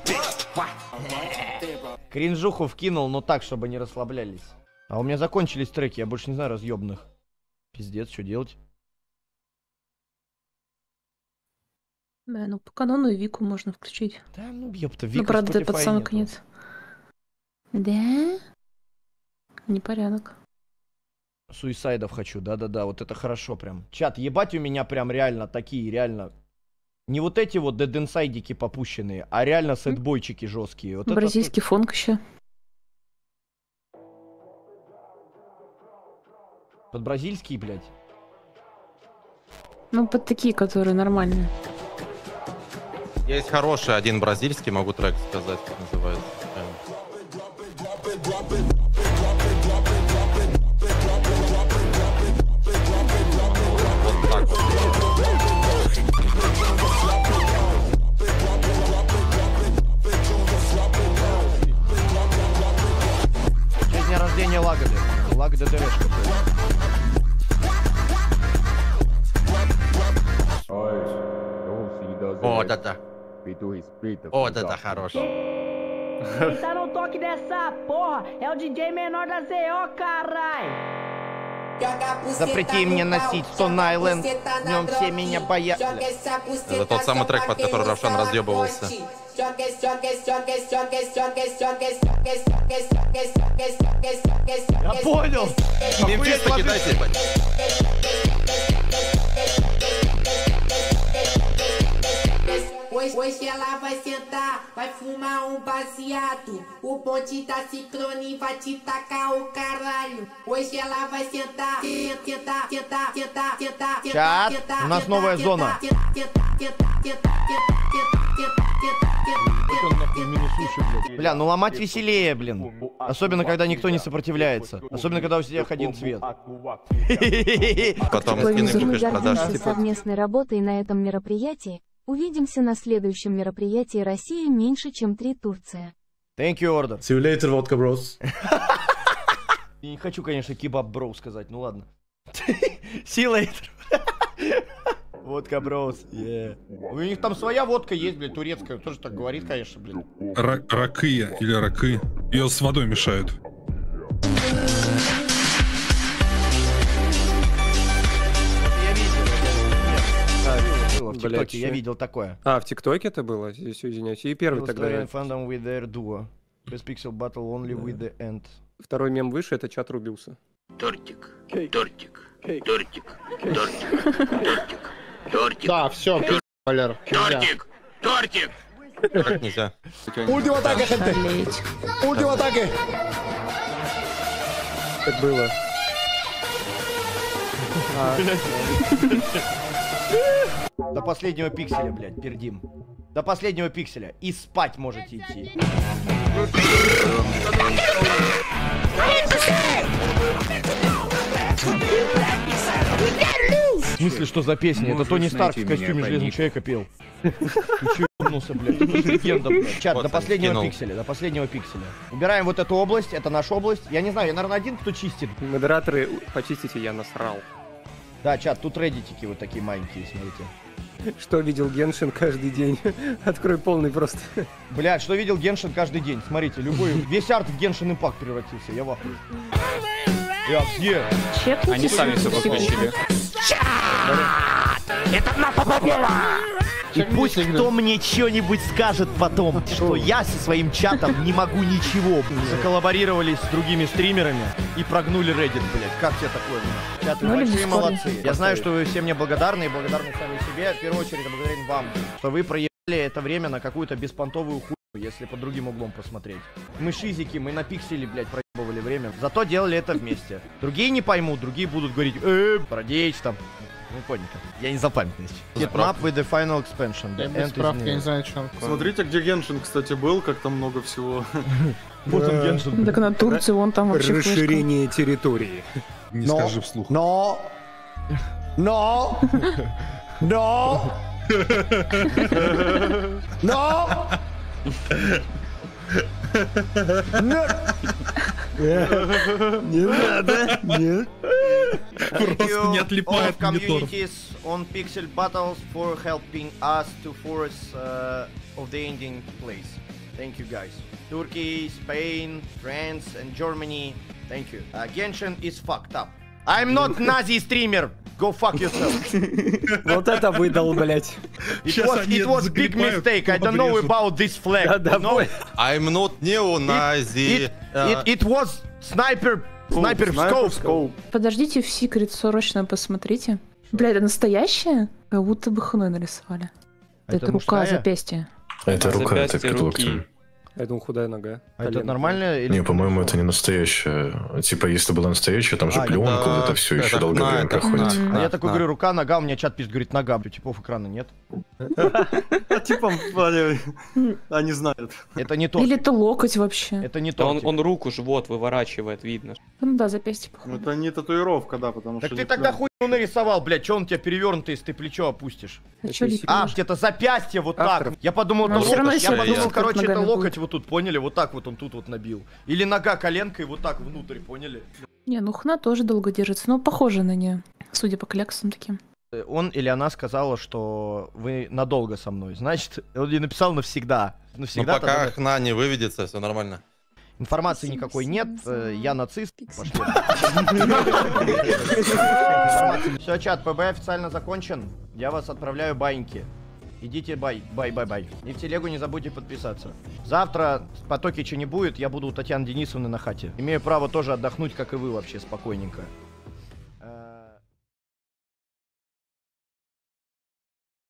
Кринжуху вкинул, но так, чтобы не расслаблялись. А у меня закончились треки, я больше не знаю разъебных. Пиздец, что делать? Да, ну по канону и Вику можно включить. Да, ну ёпта, Ну, Вика правда, Spotify под самый нету. конец. Да? Непорядок. Суисайдов хочу, да-да-да, вот это хорошо прям. Чат, ебать у меня прям реально такие, реально. Не вот эти вот дединсайдики попущенные, а реально сэдбойчики жесткие. Вот Бразильский фонк еще. Под бразильский, блядь. Ну, под такие, которые нормальные. Есть хороший один бразильский, могу трек сказать, как называется. Вот так вот. Через дня рождения Лагоды. Лагода ДВшка. Вот это. Вот это хорошо. Quem tá no toque dessa porra é o DJ menor da ZO, carai! Запрети мне носить Stone Island, в нем все меня боятся. Это тот самый трек, под который Равшан разъебывался. Я понял! Мемфис покидайте, ебать. Hoje ela vai sentar, vai fumar baseado. O bonde da Ciclone vai te tacar o caralho. Hoje ela vai sentar, tentar. Чат, у нас новая зона. Бля, ну ломать веселее, блин. Особенно, когда никто не сопротивляется. Особенно, когда у всех один цвет. Потом Мы гордимся совместной работой на этом мероприятии. Увидимся на следующем мероприятии России меньше, чем 3 Турция. Thank you, order. See you later, vodka bros. Я не хочу, конечно, кебаб броу сказать, ну ладно. See you later. Водка броус, yeah. У них там своя водка есть, блядь, турецкая. Тоже так говорит, конечно, блин. Ракыя или ракы. Ее с водой мешают. В ТикТоке я видел такое. А, в ТикТоке это было? Здесь, извиняюсь. И первый тогда. Fandom with their duo. Best pixel battle only with the end. Второй мем выше, это чат рубился. Тортик. Да, все, Валер. Тортик. Так нельзя. Último ataque, gente. Último ataque. Так было. До последнего пикселя, блядь, пердим. До последнего пикселя. И спать можете идти. В смысле, что за песня? Это Тони Старк в костюме Железного Человека пел. Ты чё ебнулся, блядь? Это же легенда, блядь. Чат, до последнего пикселя, до последнего пикселя. Убираем вот эту область, это наша область. Я не знаю, я, наверное, один, кто чистит. Модераторы, почистите, я насрал. Да, чат, тут реддитики вот такие маленькие, смотрите. Что видел Геншин каждый день? Открой полный просто. Блядь, что видел Геншин каждый день? Смотрите, любой, весь арт в Геншин Импакт превратился, я в ахуе. Я все. Они сами все подключили. Это наша победа! И пусть кто мне что-нибудь скажет потом, что я со своим чатом не могу ничего. Заколлаборировались с другими стримерами и прогнули Reddit, блядь. Как тебе такое? Чат, вы большие молодцы. Я знаю, что вы все мне благодарны и благодарны сами себе. В первую очередь, я благодарен вам, что вы проебали это время на какую-то беспонтовую хуйню, если под другим углом посмотреть. Мы шизики, мы на пиксели, блядь, проебывали время. Зато делали это вместе. Другие не поймут, другие будут говорить, продеешь там. Ну, понял. Я не запамятный. Get map with the final expansion. Я без справки, я не знаю, что он. Смотрите, где Геншин, кстати, был, как там много всего. Вот он, Геншин. Так на Турции вон там вообще расширение территории. Не скажи вслух. No. No. Не надо, нет. Просто не отлипает мониторов. On Pixel Battles for helping us to force of the ending place. Thank you guys. Turkey, Spain, France and Germany. Thank you. Genshin is fucked up. I'm not Nazi streamer. Go fuck yourself. Вот это выдал, блять. It was big mistake. I don't know about this flag. I'm not neo-Nazi. It was sniper scope. Подождите, в секрет срочно посмотрите. Бля, это настоящее? Как будто бы хной нарисовали. Это рука, запястье. Это рука, это перед локтем. Я думаю, худая нога. А это нормально? Или... Не, по-моему, это не настоящее. Типа, если было настоящее, там же пленка, вот это все еще долгое время проходит. А я такой говорю, рука, нога, у меня чат пишет, говорит, нога. Типов экрана нет. Типа, они знают. Это не то. Или это локоть вообще. Это не то. Он руку, живот выворачивает, видно. Ну да, запястье похоже. Это не татуировка, да, потому что... Так ты тогда хуйню нарисовал, блядь, что он тебя перевернутый, если ты плечо опустишь? Это запястье вот так. Я подумал, это локоть. Я подумал, короче, это локоть вот тут, поняли? Вот так вот он тут вот набил. Или нога коленкой вот так внутрь, поняли? Не, ну хна тоже долго держится, но похоже на нее, судя по кляксам таким. Он или она сказала, что вы надолго со мной. Значит, он ей написал навсегда. Навсегда. Ну пока хна не выведется, все нормально. Информации никакой нет, я нацист. Пошли. Все, чат, ПБ официально закончен. Я вас отправляю баньки. Идите бай. И в телегу не забудьте подписаться. Завтра потоки не будет, я буду у Татьяны Денисовны на хате. Имею право тоже отдохнуть, как и вы вообще, спокойненько.